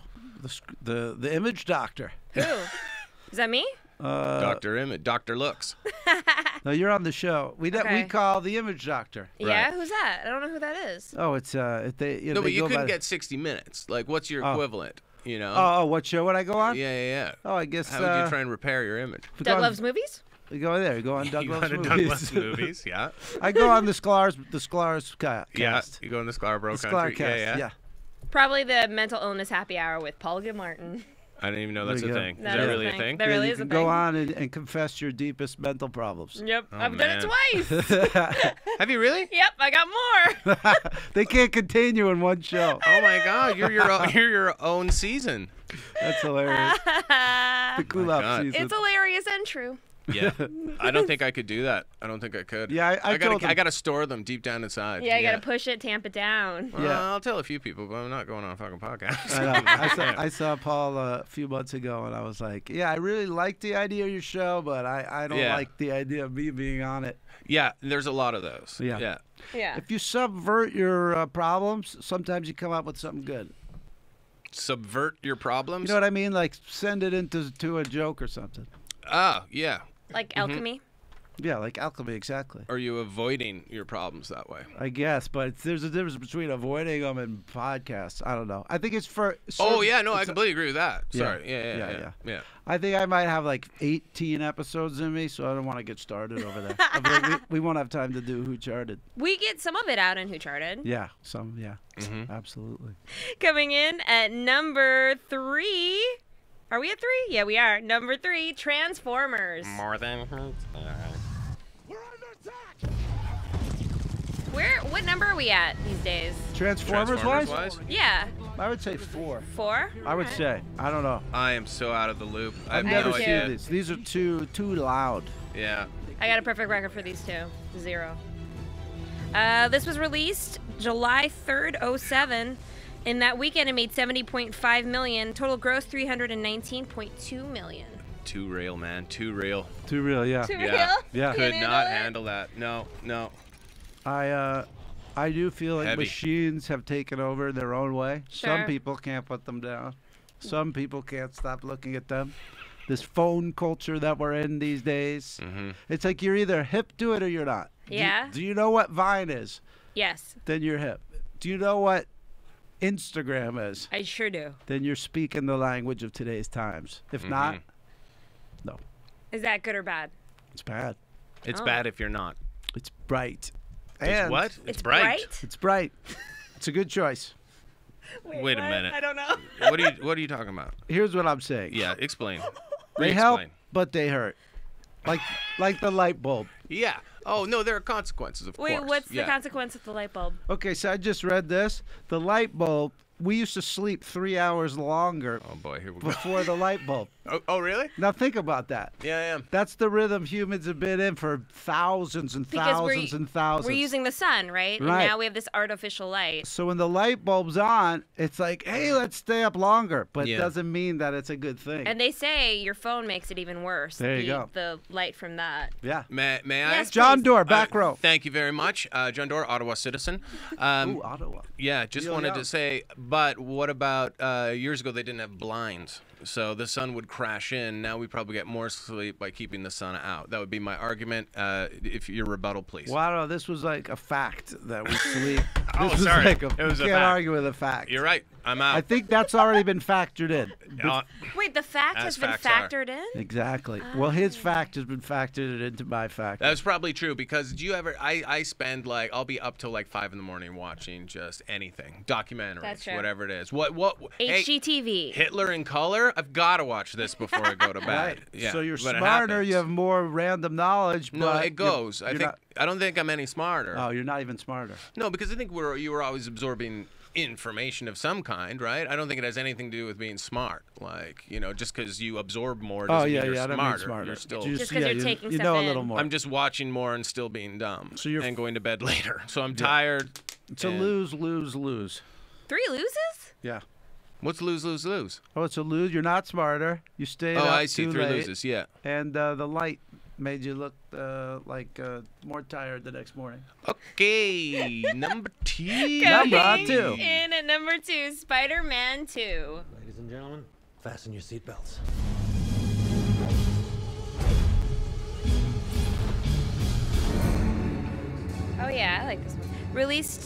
the image doctor. Who? Is that me? Dr. Image, Dr. Looks. No, you're on the show. We Okay. call the image doctor. Yeah. Right. Who's that? I don't know who that is. Oh, it's No, they but you go couldn't by- get 60 minutes. Like, what's your Oh. equivalent? What show would I go on? Yeah. Oh, I guess. How would you try and repair your image? we Doug go on- Loves Movies? You go there. You go on Doug You Loves go to Movies. Doug Loves Movies, yeah. I go on the Sklar's cast. Yeah, you go in the Scarborough The country. Sklar cast. Yeah. Probably the Mental Illness Happy Hour with Paul Gilmartin. I didn't even know that's There a you go. thing. Is That that is a really a thing. thing? That really you is a can thing. go on and confess your deepest mental problems. Yep, Oh, I've done it man. twice. Have you really? Yep, I got more. They can't contain you in one show. Oh my God, you're your own season. That's hilarious. The Kulap God. season. It's hilarious and true. Yeah, I don't think I could do that. I don't think I could. Yeah, I told them- I gotta store them deep down inside. Yeah, you gotta push it, tamp it down. Well, Yeah. I'll tell a few people, but I'm not going on a fucking podcast. I know. I saw Paul a few months ago, and I was like, "Yeah, I really like the idea of your show, but I don't Yeah. like the idea of me being on it." Yeah, there's a lot of those. Yeah. Yeah. Yeah. If you subvert your problems, sometimes you come up with something good. Subvert your problems. You know what I mean? Like send it into a joke or something. Oh, yeah. Like alchemy. Yeah, like alchemy, exactly. Are you avoiding your problems that way? I guess, but there's a difference between avoiding them and podcasts. I don't know. I think it's for. Oh yeah, no, I completely agree with that. Yeah. Sorry, yeah. I think I might have like 18 episodes in me, so I don't want to get started over there. I feel like we won't have time to do Who Charted. We get some of it out in Who Charted. Yeah, absolutely. Coming in at number 3. Are we at 3? Yeah, we are. Number 3, Transformers. More than. What number are we at these days? Transformers-wise? Yeah. I would say 4. 4? I would say. I don't know. I am so out of the loop. I've have never no seen idea. these. These are too loud. Yeah. I got a perfect record for these two. 0. This was released July 3rd, 2007. In that weekend, it made $70.5 million. Total gross, $319.2 million. Too real, man. Too real. Too real, yeah. Too Yeah. real? Yeah. Could not handle that. No. I do feel like Heavy. machines have taken over their own way. Sure. Some people can't put them down. Some people can't stop looking at them. This phone culture that we're in these days. Mm-hmm. It's like you're either hip to it or you're not. Yeah. Do you know what Vine is? Yes, Then you're hip. Do you know what Instagram is? I sure do. Then you're speaking the language of today's times. If not, no. Is that good or bad? It's bad. It's Oh. bad if you're not. It's bright. It's And what? It's bright. It's bright. It's a good choice. Wait a minute. I don't know. What are you talking about? Here's what I'm saying. Yeah, explain. They help, Re-explain. but they hurt. Like the light bulb. Yeah. Oh no, there are consequences, of Wait, course. what's the Yeah. consequence of the light bulb? Okay, so I just read this. The light bulb, we used to sleep 3 hours longer Oh boy, here we go. before the light bulb. Oh really? Now think about that. Yeah. That's the rhythm humans have been in for thousands and Because thousands and thousands. We're using the sun, right? Right. And now we have this artificial light. So when the light bulb's on, it's like, hey, let's stay up longer. But Yeah. it doesn't mean that it's a good thing. And they say your phone makes it even worse. There you go. The light from that. Yeah. May I? Yes, John please. Dore, back row. Thank you very much, Jon Dore, Ottawa citizen. Ooh, Ottawa. Yeah, just Real wanted young. to say, but what about years ago they didn't have blinds, so the sun would crash in. Now we probably get more sleep by keeping the sun out. That would be my argument. If your rebuttal, please. Well, I don't know. This was like a fact that we sleep. Oh, This was sorry. Like It was you a can't fact. argue with a fact. You're right. I'm out. I think that's already been factored in. Wait, the fact As has been facts are. factored in? Exactly. Well, his fact has been factored into my fact. That's probably true because do you ever? I spend like I'll be up till like 5 a.m. watching just anything, documentaries, That's true. whatever it is. What? Hey, HGTV. Hitler in color? I've got to watch this before I go to bed. Right. Yeah. So you're but it smarter. happens. You have more random knowledge. No, but it goes. you're I don't think I'm any smarter. Oh, you're not even smarter. No, because I think you were always absorbing information of some kind, right? I don't think it has anything to do with being smart. Like, just because you absorb more doesn't mean you're I don't smarter. mean smarter. You're still. Just 'cause you're you, taking you stuff know a in. little more. I'm just watching more and still being dumb. So you're- and going to bed later. So I'm tired. It's a and- lose, lose, lose. 3 loses? Yeah. What's lose, lose, lose? Oh, it's a lose. You're not smarter. You stayed Oh, up I see. too 3 late, loses. Yeah. and the light made you look like more tired the next morning. Okay. Number 2. Number Coming 2. in at number 2, Spider-Man 2. Ladies and gentlemen, fasten your seatbelts. Oh yeah, I like this one. Released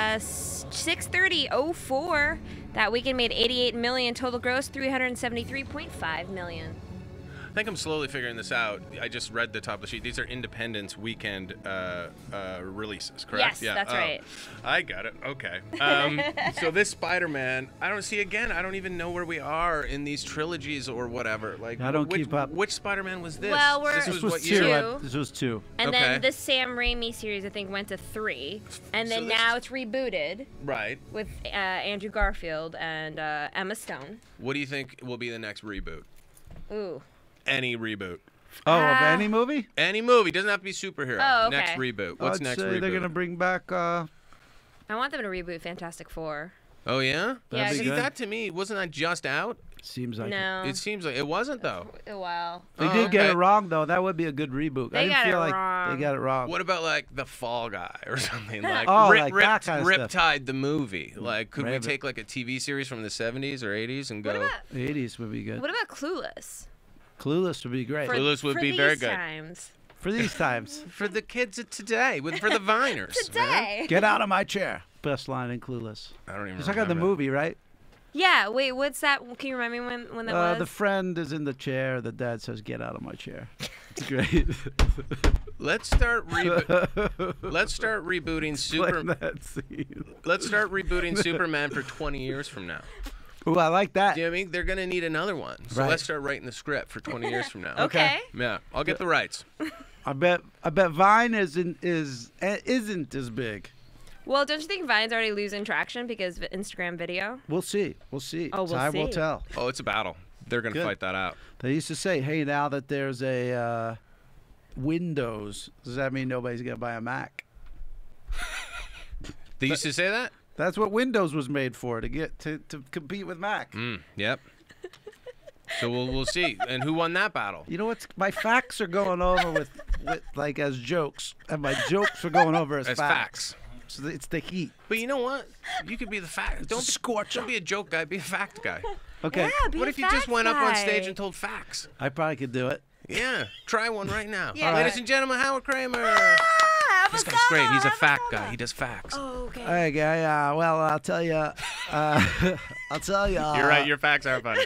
6/30/04. That weekend made $88 million. Total gross $373.5 million. I think I'm slowly figuring this out. I just read the top of the sheet. These are Independence weekend releases, correct? Yes, that's right. I got it. Okay. So this Spider-Man, I don't even know where we are in these trilogies or whatever. Like, I don't keep up. Which Spider-Man was this? Well, this This was what 2. year? Two. This was 2. And Okay. then the Sam Raimi series, I think, went to 3. And then So now it's rebooted Right. with Andrew Garfield and Emma Stone. What do you think will be the next reboot? Ooh. Any reboot. Oh, of any movie? Any movie. Doesn't have to be superhero. Oh, okay. Next reboot. What's I'd next say reboot? they're gonna bring back. I want them to reboot Fantastic Four. Oh, yeah? Yeah, be See, good. that to me, wasn't that just out? Seems like No. It seems like it wasn't, though. Well. They Oh, did get okay. it wrong though. That would be a good reboot. They I didn't got feel it like wrong. they got it wrong. What about like the Fall Guy or something like Oh, like that kind of stuff. Riptide the movie? Like, could we Rabbit. take like a TV series from the 70s or 80s and go? What about The 80s would be good. what about Clueless? Clueless would be great. For, Clueless would for be these very good. Times. For these times. For the kids of today, for the Viners. Today. Get out of my chair. Best line in Clueless. I don't even It's like on the remember. movie, right? Yeah. Wait. What's that? Can you remind me when that was? The friend is in the chair. The dad says, "Get out of my chair." It's great. Let's start rebooting Explain that scene. Let's start rebooting Superman for 20 years from now. Ooh, I like that. Do you know what I mean? They're gonna need another one. So Right. let's start writing the script for 20 years from now. Okay. Yeah, I'll get the rights. I bet Vine isn't as big. Well, don't you think Vine's already losing traction because of Instagram video? We'll see. We'll see. Oh, we'll Time will see. tell. Oh, it's a battle. They're gonna Good. fight that out. They used to say, "Hey, now that there's a Windows, does that mean nobody's gonna buy a Mac?" They used to say that? That's what Windows was made for, to compete with Mac. Yep. So we'll see. And who won that battle? You know what's my facts are going over with like as jokes, and my jokes are going over as facts. So it's the heat. But you know what? You could be the fact. Don't be a joke guy. Be a fact guy. Okay. Yeah, be What a if you just fact went up on guy. stage and told facts? I probably could do it. Yeah. Try one right now. Yeah. Ladies and gentlemen, Howard Kramer. This guy's great. He's a fact guy. He does facts. Oh, okay. Hey, guy. Well, I'll tell you. I'll tell you. You're right. Your facts are funny.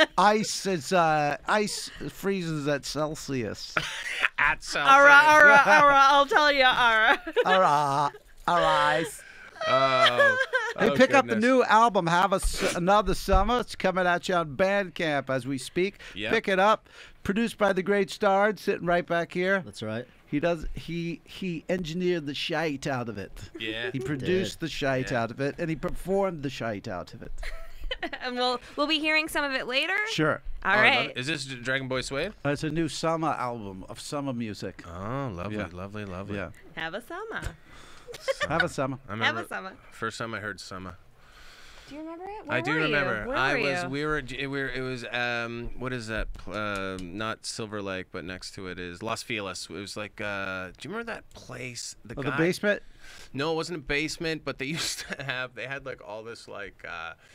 Ice freezes at Celsius. At South. Ara, I'll tell you, Ara. All right. Oh. Hey, Oh, pick up the goodness. new album, Another Summer. It's coming at you on Bandcamp as we speak. Yep. Pick it up. Produced by the great Stard, sitting right back here. That's right. He engineered the shite out of it. Yeah. He produced Did. the shite Yeah. out of it, and he performed the shite out of it. And we'll be hearing some of it later. Sure. All Oh, I love right. it. Is this Dragon Boy Suede? It's a new summer album of summer music. Oh, lovely, Yeah. lovely, lovely. Yeah. Have a summer. Have a summer. I Have remember a summer. first time I heard Summer. Do you remember it? Where I do were you? remember. Where I were was. you? We were. It was. What is that? Not Silver Lake, but next to it is Los Feliz. It was like. Do you remember that place? Oh, the basement? No, it wasn't a basement, but they used to have. They had like all this like.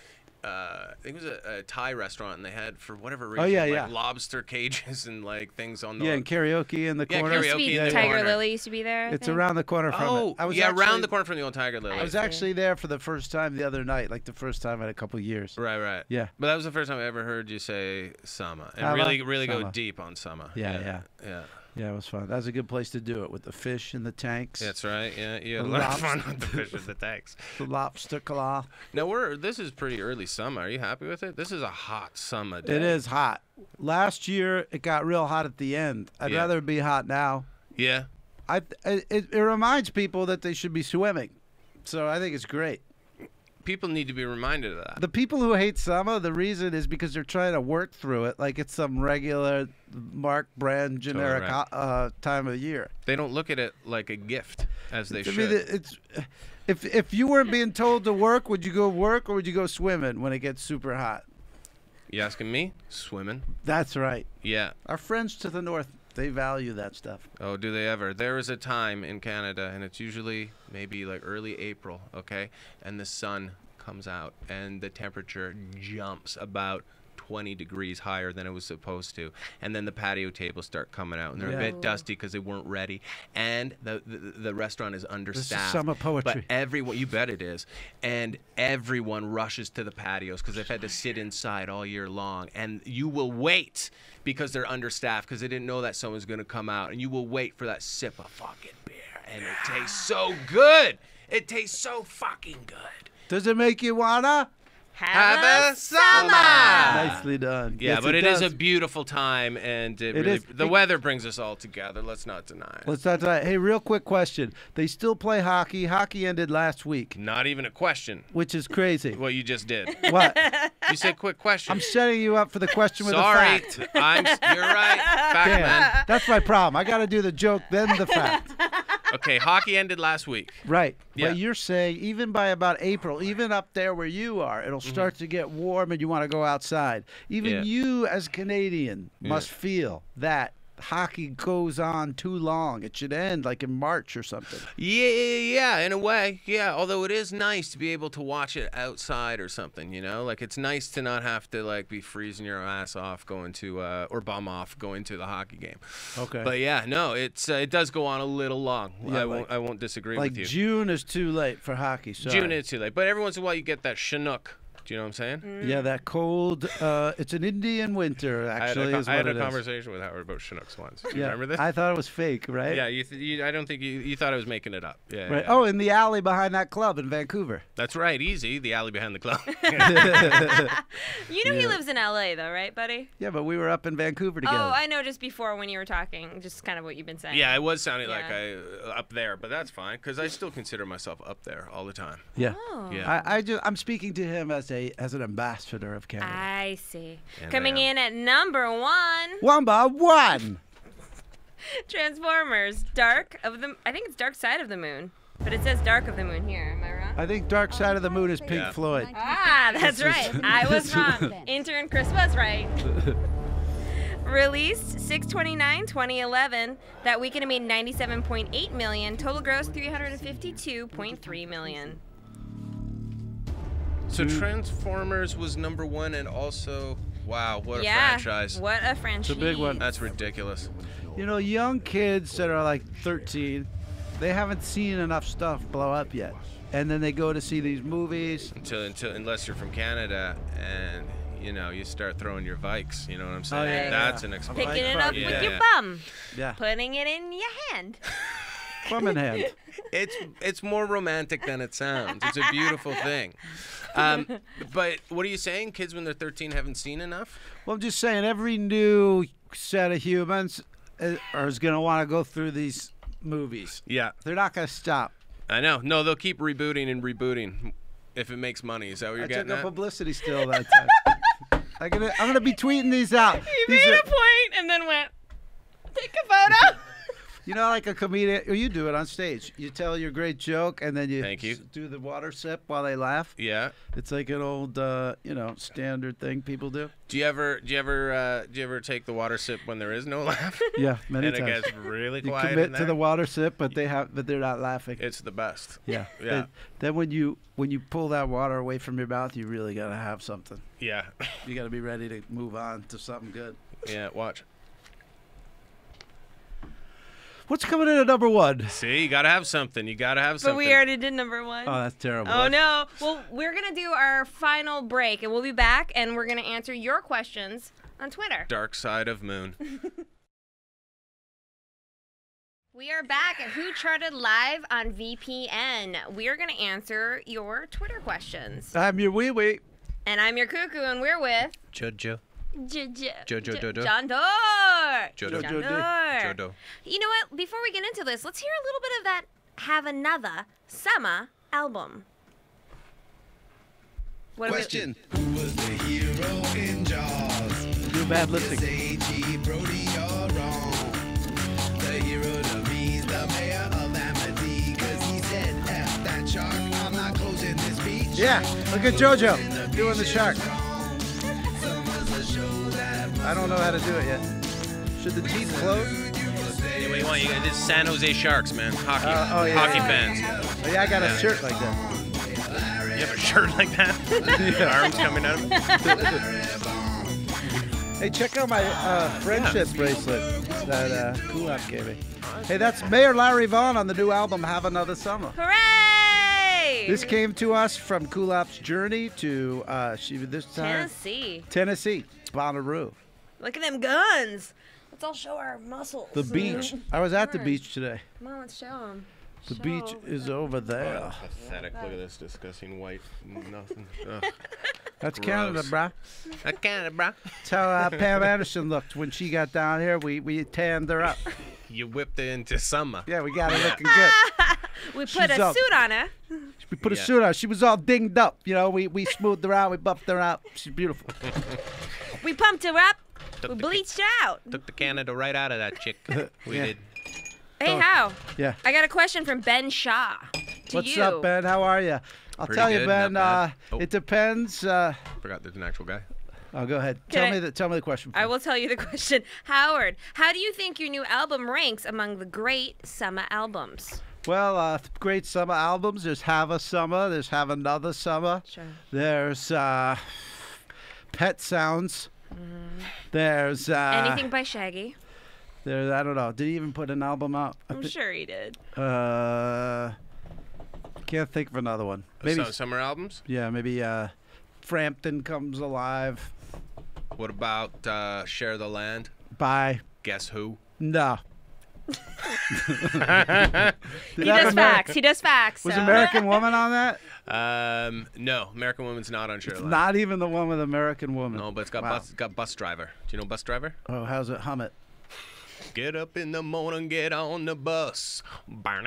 I think it was a Thai restaurant, and they had for whatever reason yeah, like yeah. lobster cages and like things on the. Yeah, and karaoke in the Yeah, corner. Used to be karaoke in the Tiger corner. Lily used to be there. I It's think. around the corner from Oh, it. I was yeah, actually, around the corner from the old Tiger Lily. I was actually there for the first time the other night, like the first time in a couple years. Right. Yeah. But that was the first time I ever heard you say Sama and Sama. really go Sama. deep on Sama. Yeah. Yeah. Yeah, it was fun. That was a good place to do it with the fish in the tanks. That's right. Yeah, you had a The lot of fun lobster. with the fish in the tanks. The lobster claw. Now this is pretty early summer. Are you happy with it? This is a hot summer day. It is hot. Last year, it got real hot at the end. I'd Yeah. rather it be hot now. Yeah. It reminds people that they should be swimming. So I think it's great. People need to be reminded of that. The people who hate summer, the reason is because they're trying to work through it like it's some regular Mark Brand generic right. time of year. They don't look at it like a gift as they I should. mean, if you weren't being told to work, would you go work or would you go swimming when it gets super hot? You asking me? Swimming? That's right. Yeah. Our friends to the north, they value that stuff. Oh, do they ever? There is a time in Canada, and it's usually maybe like early April, okay? And the sun comes out, and the temperature jumps about 20 degrees higher than it was supposed to. And then the patio tables start coming out, and they're a bit dusty because they weren't ready. And the restaurant is understaffed. This is summer poetry. But everyone, you bet it is. And everyone rushes to the patios because they've had to sit inside all year long. And you will wait because they're understaffed because they didn't know that someone's going to come out. And you will wait for that sip of fucking beer. And it tastes so good. It tastes so fucking good. Does it make you wanna? Have a summer! Nicely done. Yeah, Yes, but it is does. a beautiful time, and It really, is. the weather brings us all together. Let's not deny it. Let's not try. Hey, real quick question. They still play hockey. Hockey ended last week, Not even a question. which is crazy. What you just did. What? You said quick question. I'm setting you up for the question with Sorry. a fact. You're right. Fact Damn, man. that's my problem. I got to do the joke, then the fact. Okay, hockey ended last week. Right. Yeah. But you're saying even by about April, even up there where you are, it'll start to get warm and you want to go outside. Even Yeah. you as Canadian must feel that hockey goes on too long. It should end like in March or something. Yeah, in a way, yeah. Although it is nice to be able to watch it outside or something, Like it's nice to not have to like be freezing your ass off going to or bum off going to the hockey game. Okay. But yeah, no, it does go on a little long. Yeah, I won't disagree like with you. June is too late for hockey. Sorry. June is too late, but every once in a while you get that Chinook. Do you know what I'm saying? Yeah, that cold. It's an Indian winter, actually, is what I had it a is. conversation with Howard about Chinooks once. Do you Yeah, remember this? I thought it was fake, right? Yeah, I don't think you thought I was making it up. Yeah. Right. Yeah. Oh, in the alley behind that club in Vancouver. That's right. Easy. The alley behind the club. You know he lives in LA though, right, buddy? Yeah, but we were up in Vancouver together. Oh, I know. Just before when you were talking, just kind of what you've been saying. Yeah, it was sounding like Yeah. up there, but that's fine because I still consider myself up there all the time. Yeah. Oh. Yeah. I'm speaking to him as an ambassador of Canada. I see. And Coming I am. in at number 1, Number 1. Transformers: I think it's Dark Side of the Moon, but it says Dark of the Moon here. Am I wrong? I think Dark Side of the Moon is Pink Yeah. Floyd. Ah, that's right. I was wrong. Intern Chris was right. Released 6/29/2011. That weekend it made $97.8 million. Total gross $352.3 million. So Transformers was number 1, and also, wow, what a Yeah, franchise. what a franchise. big one. That's ridiculous. You know, young kids that are like 13, they haven't seen enough stuff blow up yet. And then they go to see these movies. Unless you're from Canada and you start throwing your Vikes. You know what I'm saying? Oh, yeah, That's yeah. an Picking explosion. it up Yeah. with your bum. Yeah. Putting it in your hand. Plum in hand. It's more romantic than it sounds. It's a beautiful thing. But what are you saying? Kids when they're 13 haven't seen enough? Well, I'm just saying, every new set of humans is going to want to go through these movies. Yeah. They're not going to stop. I know. No, they'll keep rebooting and rebooting if it makes money. Is that what you're I getting took at? a publicity still that time. I'm gonna be tweeting these out. He These made are- a point and then went, take a photo. You know, like a comedian, or you do it on stage. You tell your great joke, and then you, Thank you. do the water sip while they laugh. Yeah. It's like an old, standard thing people do. Do you ever take the water sip when there is no laugh? Yeah, many and times. it gets really You quiet in commit there? to the water sip, but they're not laughing. It's the best. Yeah. Yeah. Then when you pull that water away from your mouth, you really gotta have something. Yeah. You gotta be ready to move on to something good. Yeah. Watch. What's coming in at number 1? See, you gotta have something. You gotta have But something. we already did number 1. Oh, that's terrible. Oh no. Well, we're going to do our final break and we'll be back and we're going to answer your questions on Twitter. Dark Side of Moon. We are back at Who Charted Live on VPN. We are going to answer your Twitter questions. I'm your wee wee. And I'm your cuckoo and we're with Jojo. Jojo. Jon Dore. Jojo. Jon Dore. Jojo. You know what? Before we get into this, let's hear a little bit of that Have Another Summer album. What Question: Who was the hero in Jaws? Do bad lip sync. A.G. Brody or wrong? The hero to me's the mayor of Amity, 'cause he said, F that shark, I'm not closing this beach. Yeah, look at JoJo doing the shark. I don't know how to do it yet. Should the teeth close? What do you want? This is San Jose Sharks, man. Hockey. Yeah, Hockey yeah. fans. Oh, yeah, I got Yeah. a shirt like that. You have a shirt like that? Arms coming out of it? Hey, check out my friendship bracelet that Kulap gave me. Hey, that's Mayor Larry Vaughn on the new album, Have Another Summer. Hooray! This came to us from Kulap's journey to this time Tennessee. Bonnaroo. Look at them guns. Let's all show our muscles. The beach. I was at the Come on. beach today. Come on, let's show them. The beach is over there. Pathetic. Look at this disgusting white nothing. Ugh. That's Gross. Canada, bruh. That's Canada, bro. That's how Pam Anderson looked when she got down here. We tanned her up. You whipped it into summer. Yeah, we got her looking good. We put She's a up. suit on her. We put a Yeah. suit on. She was all dinged up. You know, we smoothed her out. We buffed her out. She's beautiful. We pumped her up. Took We the- bleached her out. Took the Canada right out of that chick. We Yeah. did. Hey, how? Yeah. I got a question from Ben Shaw. To What's you. up, Ben? How are you? I'll Pretty tell you, good, Ben. not bad. Oh. It depends. Forgot there's an actual guy. Oh, go ahead. Can Tell me the question. I will tell you the question. Howard, how do you think your new album ranks among the great summer albums? Well, great summer albums. There's Have a Summer. There's Have Another Summer. Sure. There's Pet Sounds. There's Anything by Shaggy? There's I don't know. Did he even put an album out? I'm sure he did. Can't think of another one. Maybe Summer albums? Yeah, maybe Frampton Comes Alive. What about Share the Land? By Guess Who? No. He does facts. He does facts. Was so. American Woman on that? No, American Woman's not on Share the Land. Not even the one with American Woman. No, but it's got Bus Driver. Do you know Bus Driver? Oh, how's it? Hum it. Get up in the morning, get on the bus. I'm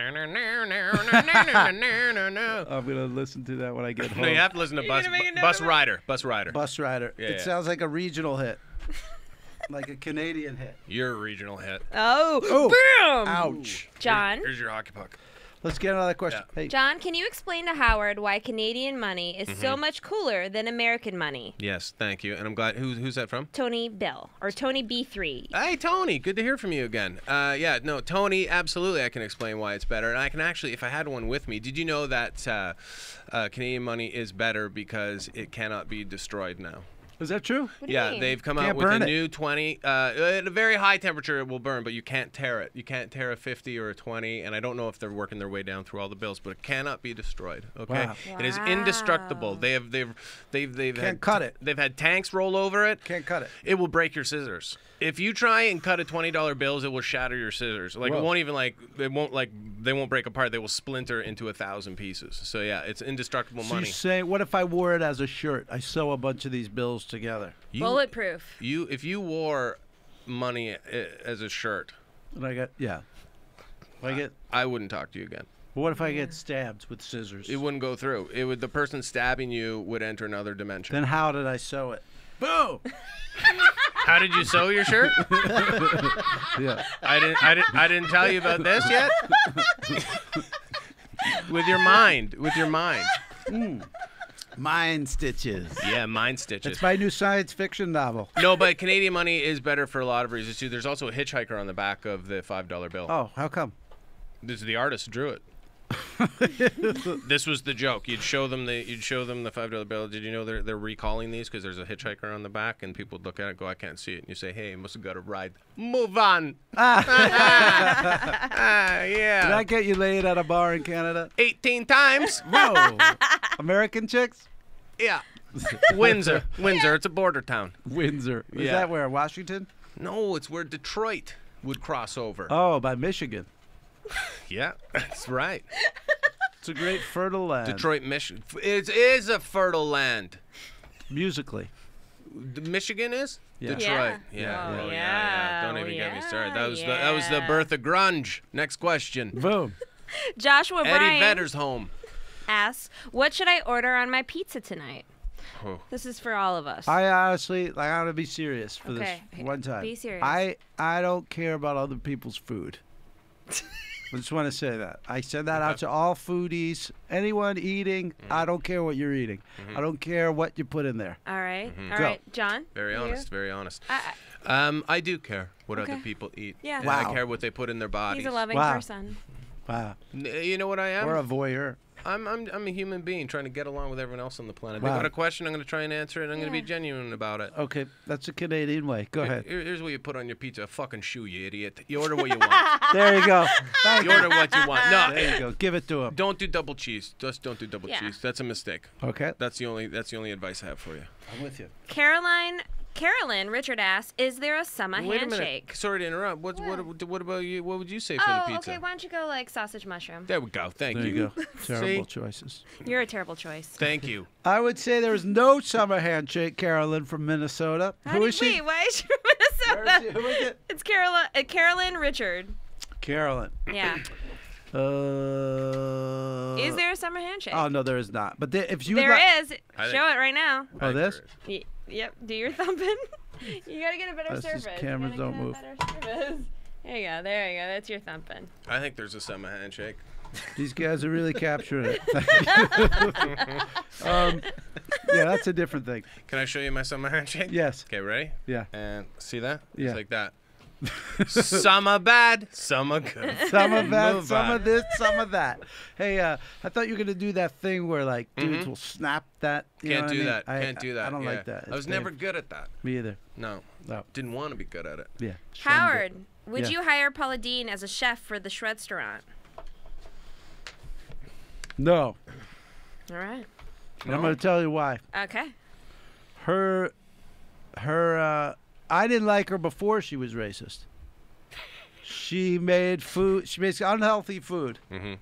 gonna listen to that when I get home. No, you have to listen to Bus Rider. Bus Rider. Bus Rider. Yeah, It sounds like a regional hit. Like a Canadian hit. You're a regional hit. Oh, boom! Ouch. John? Here's your hockey puck. Let's get another question. Yeah. Hey. John, can you explain to Howard why Canadian money is so much cooler than American money? Yes, thank you. And I'm glad. Who's that from? Tony Bill, or Tony B3. Hey, Tony. Good to hear from you again. Tony, absolutely. I can explain why it's better. And I can actually, if I had one with me, did you know that Canadian money is better because it cannot be destroyed now? Is that true? What do you mean? They've come Can't out with a burn it. new 20. At a very high temperature, it will burn, but you can't tear it. You can't tear a 50 or a 20, and I don't know if they're working their way down through all the bills, but it cannot be destroyed. Okay, Wow. it is indestructible. They've Can't cut it. They've had tanks roll over it. Can't cut it. It will break your scissors. If you try and cut a $20 bills, it will shatter your scissors. Like Whoa. it won't even they won't break apart. They will splinter into 1,000 pieces. So yeah, it's indestructible So money. you say, what if I wore it as a shirt? I sew a bunch of these bills together. Bulletproof. If you wore money as a shirt, And I I wouldn't talk to you again. What if I get stabbed with scissors? It wouldn't go through. The person stabbing you would enter another dimension. Then how did I sew it? Boom! How did you sew your shirt? Yeah. I didn't tell you about this yet. With your mind. Mind stitches. Yeah, mind stitches. It's my new science fiction novel. No, but Canadian money is better for a lot of reasons too. There's also a hitchhiker on the back of the $5 bill. Oh, how come? This is the artist who drew it. This was the joke. You'd show them the $5 bill. Did you know they're recalling these because there's a hitchhiker on the back, and people would look at it and go, I can't see it. And you say, hey, you must have got a ride. Move on. Yeah. Did that get you laid at a bar in Canada? 18 times. Whoa. American chicks? Yeah. Windsor. It's a border town. Windsor. Is Yeah. that where? Washington? No, it's where Detroit would cross over. Oh, by Michigan. Yeah, that's right. It's a great fertile land. Detroit, Michigan. It is a fertile land. Musically. Michigan is? Yeah. Detroit. Yeah. Oh, Oh, yeah. Don't even get me started. That was the yeah. birth of grunge. Next question. Boom. Joshua Eddie Bryan Vedder's home. asks, what should I order on my pizza tonight? Oh. This is for all of us. I honestly, I want to be serious for Okay. this one time. Be serious. I don't care about other people's food. I just want to say that. I send that out to all foodies. Anyone eating, I don't care what you're eating. I don't care what you put in there. All right. All Go. right. John? Very you? honest. Very honest. I- I do care what Okay. other people eat. Yeah. And Wow. I care what they put in their bodies. He's a loving Wow. person. Wow. You know what I am? Or a voyeur. I'm a human being trying to get along with everyone else on the planet. Wow. They got a question, I'm going to try and answer it. I'm going to be Yeah. genuine about it. Okay, that's a Canadian way. Go ahead. Here's what you put on your pizza: a fucking shoe, you idiot. You order what you want. There you go. Thank You you. order what you want. No, There you go. Give it to him. don't do double cheese. Just don't do double Yeah. cheese. That's a mistake. Okay. That's the only advice I have for you. I'm with you. Carolyn Richard asks, is there a summer Wait a minute. handshake? Sorry to interrupt. What about you? What would you say for Oh, the pizza? okay. Why don't you go like sausage mushroom? There we go. Thank There you. you go. Terrible See? choices. You're a terrible choice. Thank you. I would say there is no summer handshake, Carolyn from Minnesota. Who is she? Wait, why is she from Where is Minnesota? she? Who is it? It's Carolyn Richard. Carolyn. Yeah. Is there a summer handshake? Oh no, there is not. But if you There is. I Show think- it right now. I think this? there is. Yep. Do your thumping. You gotta get a better This is surface. cameras You don't gotta move. get a better surface. There you go. There you go. That's your thumping. I think there's a summer handshake. These guys are really capturing it. Yeah, that's a different thing. Can I show you my summer handshake? Yes. Okay, ready? Yeah. And see that? Yeah. It's like that. Some are bad, some are good. Some of that, Move some on. of this, some of that. Hey, I thought you were gonna do that thing where like dudes will snap that. You know Can't what I do mean? that. Can't do that. I don't yeah. like that. I was It's never bad. good at that. Me either. No. No. Didn't want to be good at it. Yeah. Howard, would Yeah. you hire Paula Deen as a chef for the Shredstaurant? No. All right. And I'm gonna tell you why. Okay. Her, I didn't like her before she was racist. She made food. She makes unhealthy food,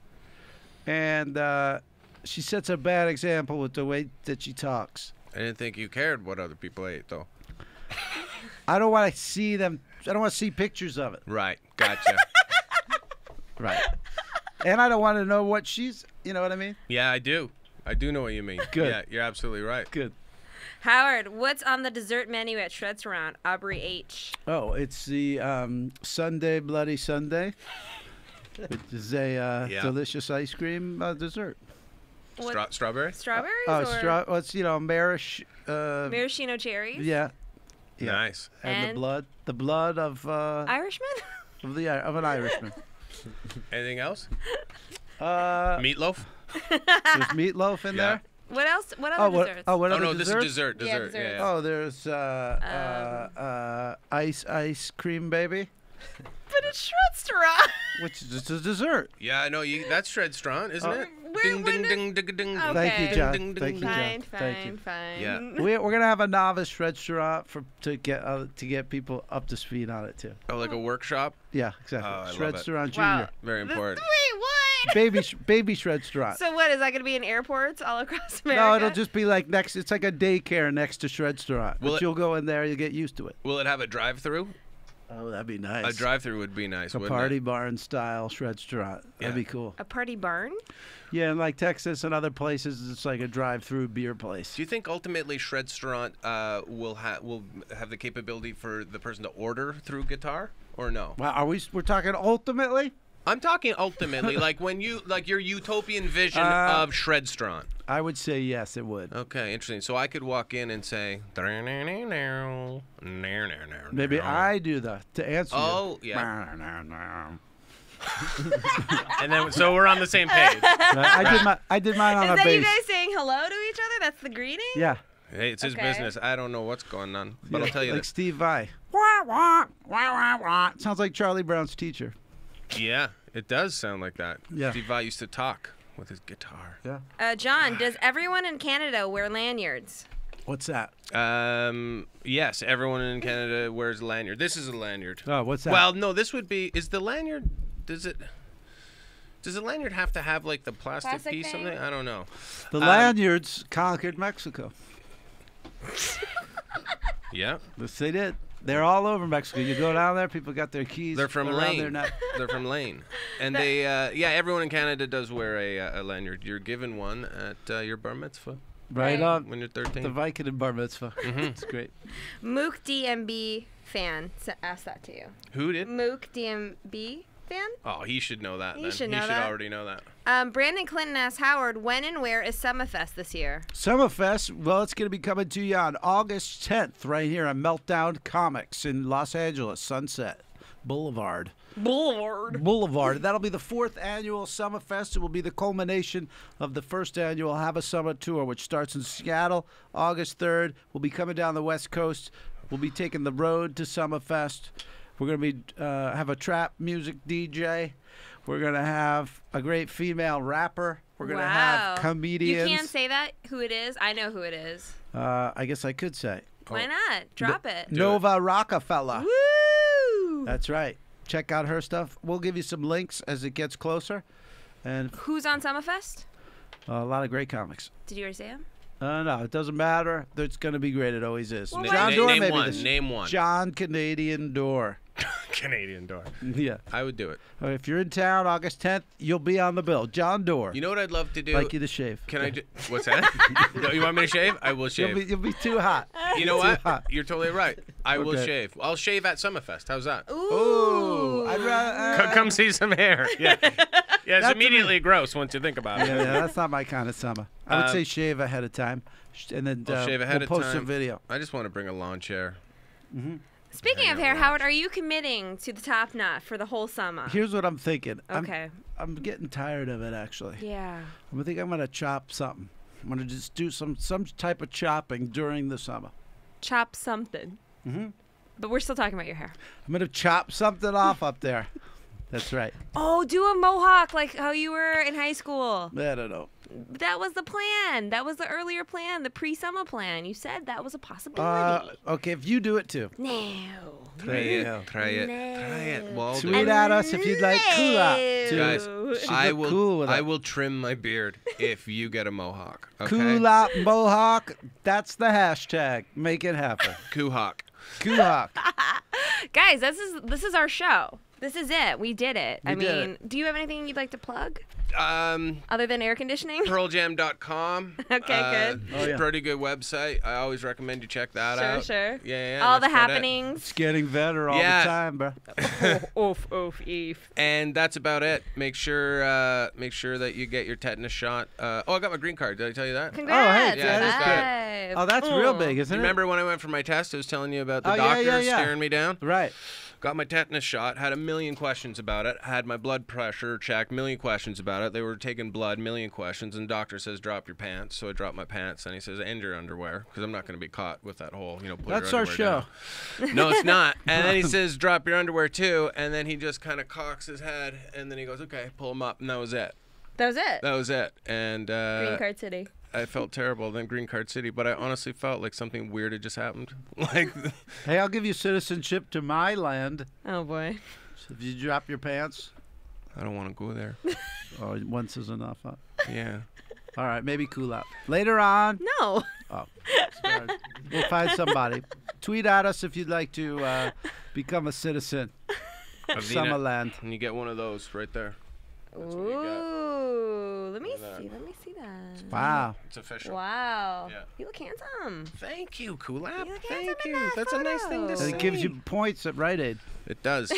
and she sets a bad example with the way that she talks. I didn't think you cared what other people ate, though. I don't want to see them. I don't want to see pictures of it. Right. Gotcha. Right. And I don't want to know what she's. You know what I mean? Yeah, I do. I do know what you mean. Good. Yeah, you're absolutely right. Good. Howard, what's on the dessert menu at Shredstaurant? Aubrey H. Oh, it's the Sunday Bloody Sunday, which is a delicious ice cream dessert. What- Strawberry? Strawberries Oh, or well, it's marish. maraschino cherries? Yeah. Yeah. Nice. And And- the blood of Irishman? of an Irishman. Anything else? Meatloaf. Meatloaf? There's meatloaf in Yeah. there. What else? What other desserts? what Oh, other no, dessert? this is dessert. Yeah, Dessert. desserts. Yeah, Oh, there's ice cream baby, But it's Shredstaurant. which is just a dessert. Yeah, I know. That's Shredstaurant, isn't it? Where- Ding, when ding, did- ding, ding, ding. Okay. Thank you, John. Ding, ding, Thank you, ding. John. Fine, Thank you. fine. Yeah. We're gonna have a novice restaurant to get people up to speed on it too. Oh, like a workshop? Yeah, exactly. Oh, I love it. Restaurant Wow. Junior, Very important. Wait, what? baby restaurant. So what, is that going to be in airports all across America? No, it'll just be like next. It's like a daycare next to Shredstaurant. Will But it- you'll go in there, you'll get used to it. Will it have a drive-through? Oh, that'd be nice. A drive-through would be nice, a wouldn't party it? barn style Shredstaurant. Yeah. That'd be cool. A party barn? Yeah, in like Texas and other places, it's like a drive-through beer place. Do you think ultimately Shredstaurant will have the capability for the person to order through guitar, or no? Wow, we're talking ultimately? I'm talking ultimately, like when your utopian vision Uh, of Shredstaurant. I would say yes, it would. Okay, interesting. So I could walk in and say, Maybe I do to answer you. Oh, yeah. And then so we're on the same page. I did mine on Is a that bass. you guys saying hello to each other? That's the greeting? Yeah. Hey, it's his Okay. business. I don't know what's going on, but I'll tell you like this. Steve Vai. Wah, wah, wah, wah, wah. Sounds like Charlie Brown's teacher. Yeah, it does sound like that. Yeah. Steve Vai used to talk with his guitar. Yeah. John, does everyone in Canada wear lanyards? What's that? Yes, everyone in Canada wears a lanyard. This is a lanyard. Oh, what's that? Well, no, this would be. Is the lanyard? Does the lanyard have to have like the plastic piece? thing? Something? I don't know. the lanyards conquered Mexico. Yeah. Yes, they did. They're all over Mexico. You go down there, people got their keys. They're from around their Lane. neck. They're from Lane, and they. Everyone in Canada does wear a lanyard. You're given one at your bar mitzvah Right Right. on. when you're 13. The Vicodin bar mitzvah. It's great. Mook DMB fan asked that to you. Who did? Mook DMB fan? Oh, he should know that. He then. should know He should that. already know that. Brandon Clinton asked Howard, when and where is Summerfest this year? Summerfest, well, it's going to be coming to you on August 10th right here on Meltdown Comics in Los Angeles, Sunset Boulevard. Boulevard. That'll be the 4th annual Summerfest. It will be the culmination of the first annual Have a Summer Tour, which starts in Seattle August 3rd. We'll be coming down the West Coast. We'll be taking the road to Summerfest. We're going to be have a trap music DJ. We're going to have a great female rapper. We're going to have comedians. You can't say that, who it is. I know who it is. I guess I could say. Why not? Drop it. Nova Rockefeller. Woo! That's right. Check out her stuff. We'll give you some links as it gets closer. And Who's on Summerfest? a lot of great comics. Did you already say him? No, it doesn't matter. It's going to be great. It always is. Well, Jon why- Dore, name maybe one. this- Name one. John Canadian Dore. Canadian Door. Yeah. I would do it. If you're in town August 10th, you'll be on the bill. John Dore. You know what I'd love to do? like you to shave. Can I? What's that? No, you want me to shave? I will shave. You'll be too hot. You know Too what? hot. You're totally right. I will Okay. shave. I'll shave at Summerfest. How's that? Ooh. I'd rather. Come see some hair. Yeah. Yeah, it's That to me- immediately gross once you think about it. Yeah, that's not my kind of summer. I would say shave ahead of time, and then Shave ahead we'll of post a time. video. I just want to bring a lawn chair. Speaking of hair, Howard, are you committing to the top knot for the whole summer? Here's what I'm thinking. Okay. I'm getting tired of it, actually. Yeah. I think I'm going to chop something. I'm going to just do some type of chopping during the summer. Chop something. But we're still talking about your hair. I'm going to chop something off up there. That's right. Oh, do a mohawk like how you were in high school. I don't know. That was the plan. That was the earlier plan, the pre-summer plan. You said that was a possibility. Okay, if you do it too. No. Try it. Try it. Well, Tweet at us if you'd like Kulap. guys, I look cool with I it. will trim my beard if you get a mohawk. Okay? Kulap Mohawk. That's the hashtag. Make it happen. Kuhawk. Kulap. Guys, this is our show. This is it. We did it. I We did mean, do you have anything you'd like to plug Um, other than air conditioning? PearlJam.com. Okay, good. Oh, yeah. Pretty good website. I always recommend you check that out. Sure. Yeah. All the that's about it. happenings. It's getting better all Yeah. the time, bro. Eve. And that's about it. Make sure that you get your tetanus shot. I got my green card. Did I tell you that? Congrats. Yeah, I just got Five. Oh, that's real Cool. big, isn't it? Remember when I went for my test? I was telling you about the Oh, yeah, doctor yeah, yeah. staring me down? Right. Got my tetanus shot, had a million questions about it, had my blood pressure checked, million questions about it. They were taking blood, million questions, and the doctor says, drop your pants. So I dropped my pants, and he says, and your underwear, because I'm not going to be caught with that whole, put That's your our underwear show. down. No, it's not. And then he says, drop your underwear too, and then he just kind of cocks his head, and then he goes, okay, pull them up, and that was it. That was it. That was it. And Green Card City. I felt terrible, then Green Card City, but I honestly felt like something weird had just happened. Like, Hey, I'll give you citizenship to my land. Oh boy. So if you drop your pants, I don't want to go there. oh, once is enough, huh? Yeah. All right, maybe Kulap. Later on, No. oh, sorry. We'll find somebody. Tweet at us if you'd like to become a citizen of Summerland. And you get one of those right there. That's what you get. Ooh. Let me Look at see. Let me see that. Wow. It's official. Wow. Yeah. You look handsome. Thank you, Kulap. You look Thank handsome in you. that That's a nice thing to photo. say. And it gives you points at Rite Aid. It does.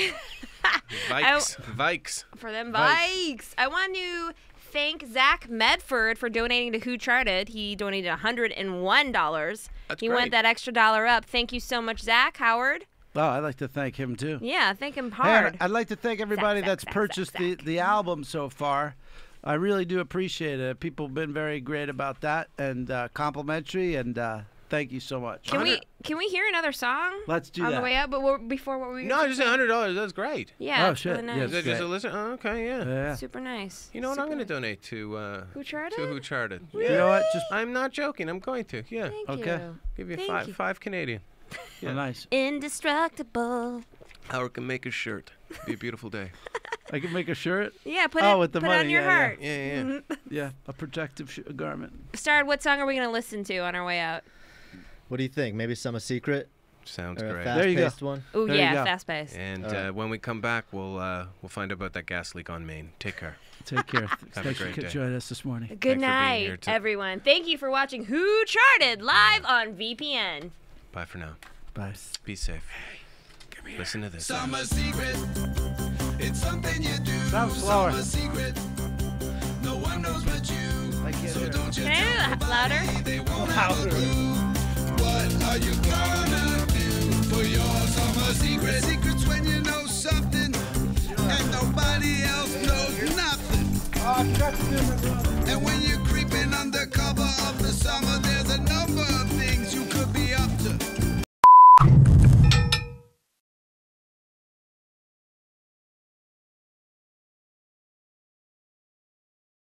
Vikes. For them Right. bikes. I want to thank Zach Medford for donating to Who Charted. He donated $101. That's he great. went that extra dollar up. Thank you so much, Zach. Howard. Oh, I'd like to thank him too. Yeah, thank him Hey, hard. I'd like to thank everybody Zach, that's Zach, purchased Zach. the album so far. I really do appreciate it. People have been very great about that and complimentary, and thank you so much. Can we hear another song? Let's do on that. the way up? But before what were we? No, gonna just say? $100. That's great. Yeah. Oh, it's shit. Really Yeah, nice. Is it just a listen? Oh, okay, yeah. Yeah. Super nice. You know what? I'm Super going to nice. donate to Who Charted? Who Charted. You know what? Just I'm not joking. I'm going to. Yeah. Thank Okay. you. Give you Thank five Canadian. oh, nice. Indestructible. Howard can make a shirt. Be a beautiful day. I can make a shirt. Yeah, put Oh, it, with the put it money, on your yeah, yeah. heart. Yeah, yeah. Yeah, a protective garment. Starred, what song are we going to listen to on our way out? What do you think? Maybe some a secret Sounds or a great. There you go. fast-paced one? Oh, There you yeah, go. fast pace. And All right. when we come back, we'll find out about that gas leak on Maine. Take care. Take care. Have a Thanks great for day. joining us this morning. Good Thanks for being night, here, too. everyone. Thank you for watching Who Charted live on VPN. Bye for now. Bye. Be safe. Listen to this. Summer secret. It's something you do. Sounds slower. Summer secret. No one knows but you. I can't So hear. don't you Can I do it louder? They won't have a clue. What are you gonna do for your summer secret? Secrets when you know something and nobody else knows nothing.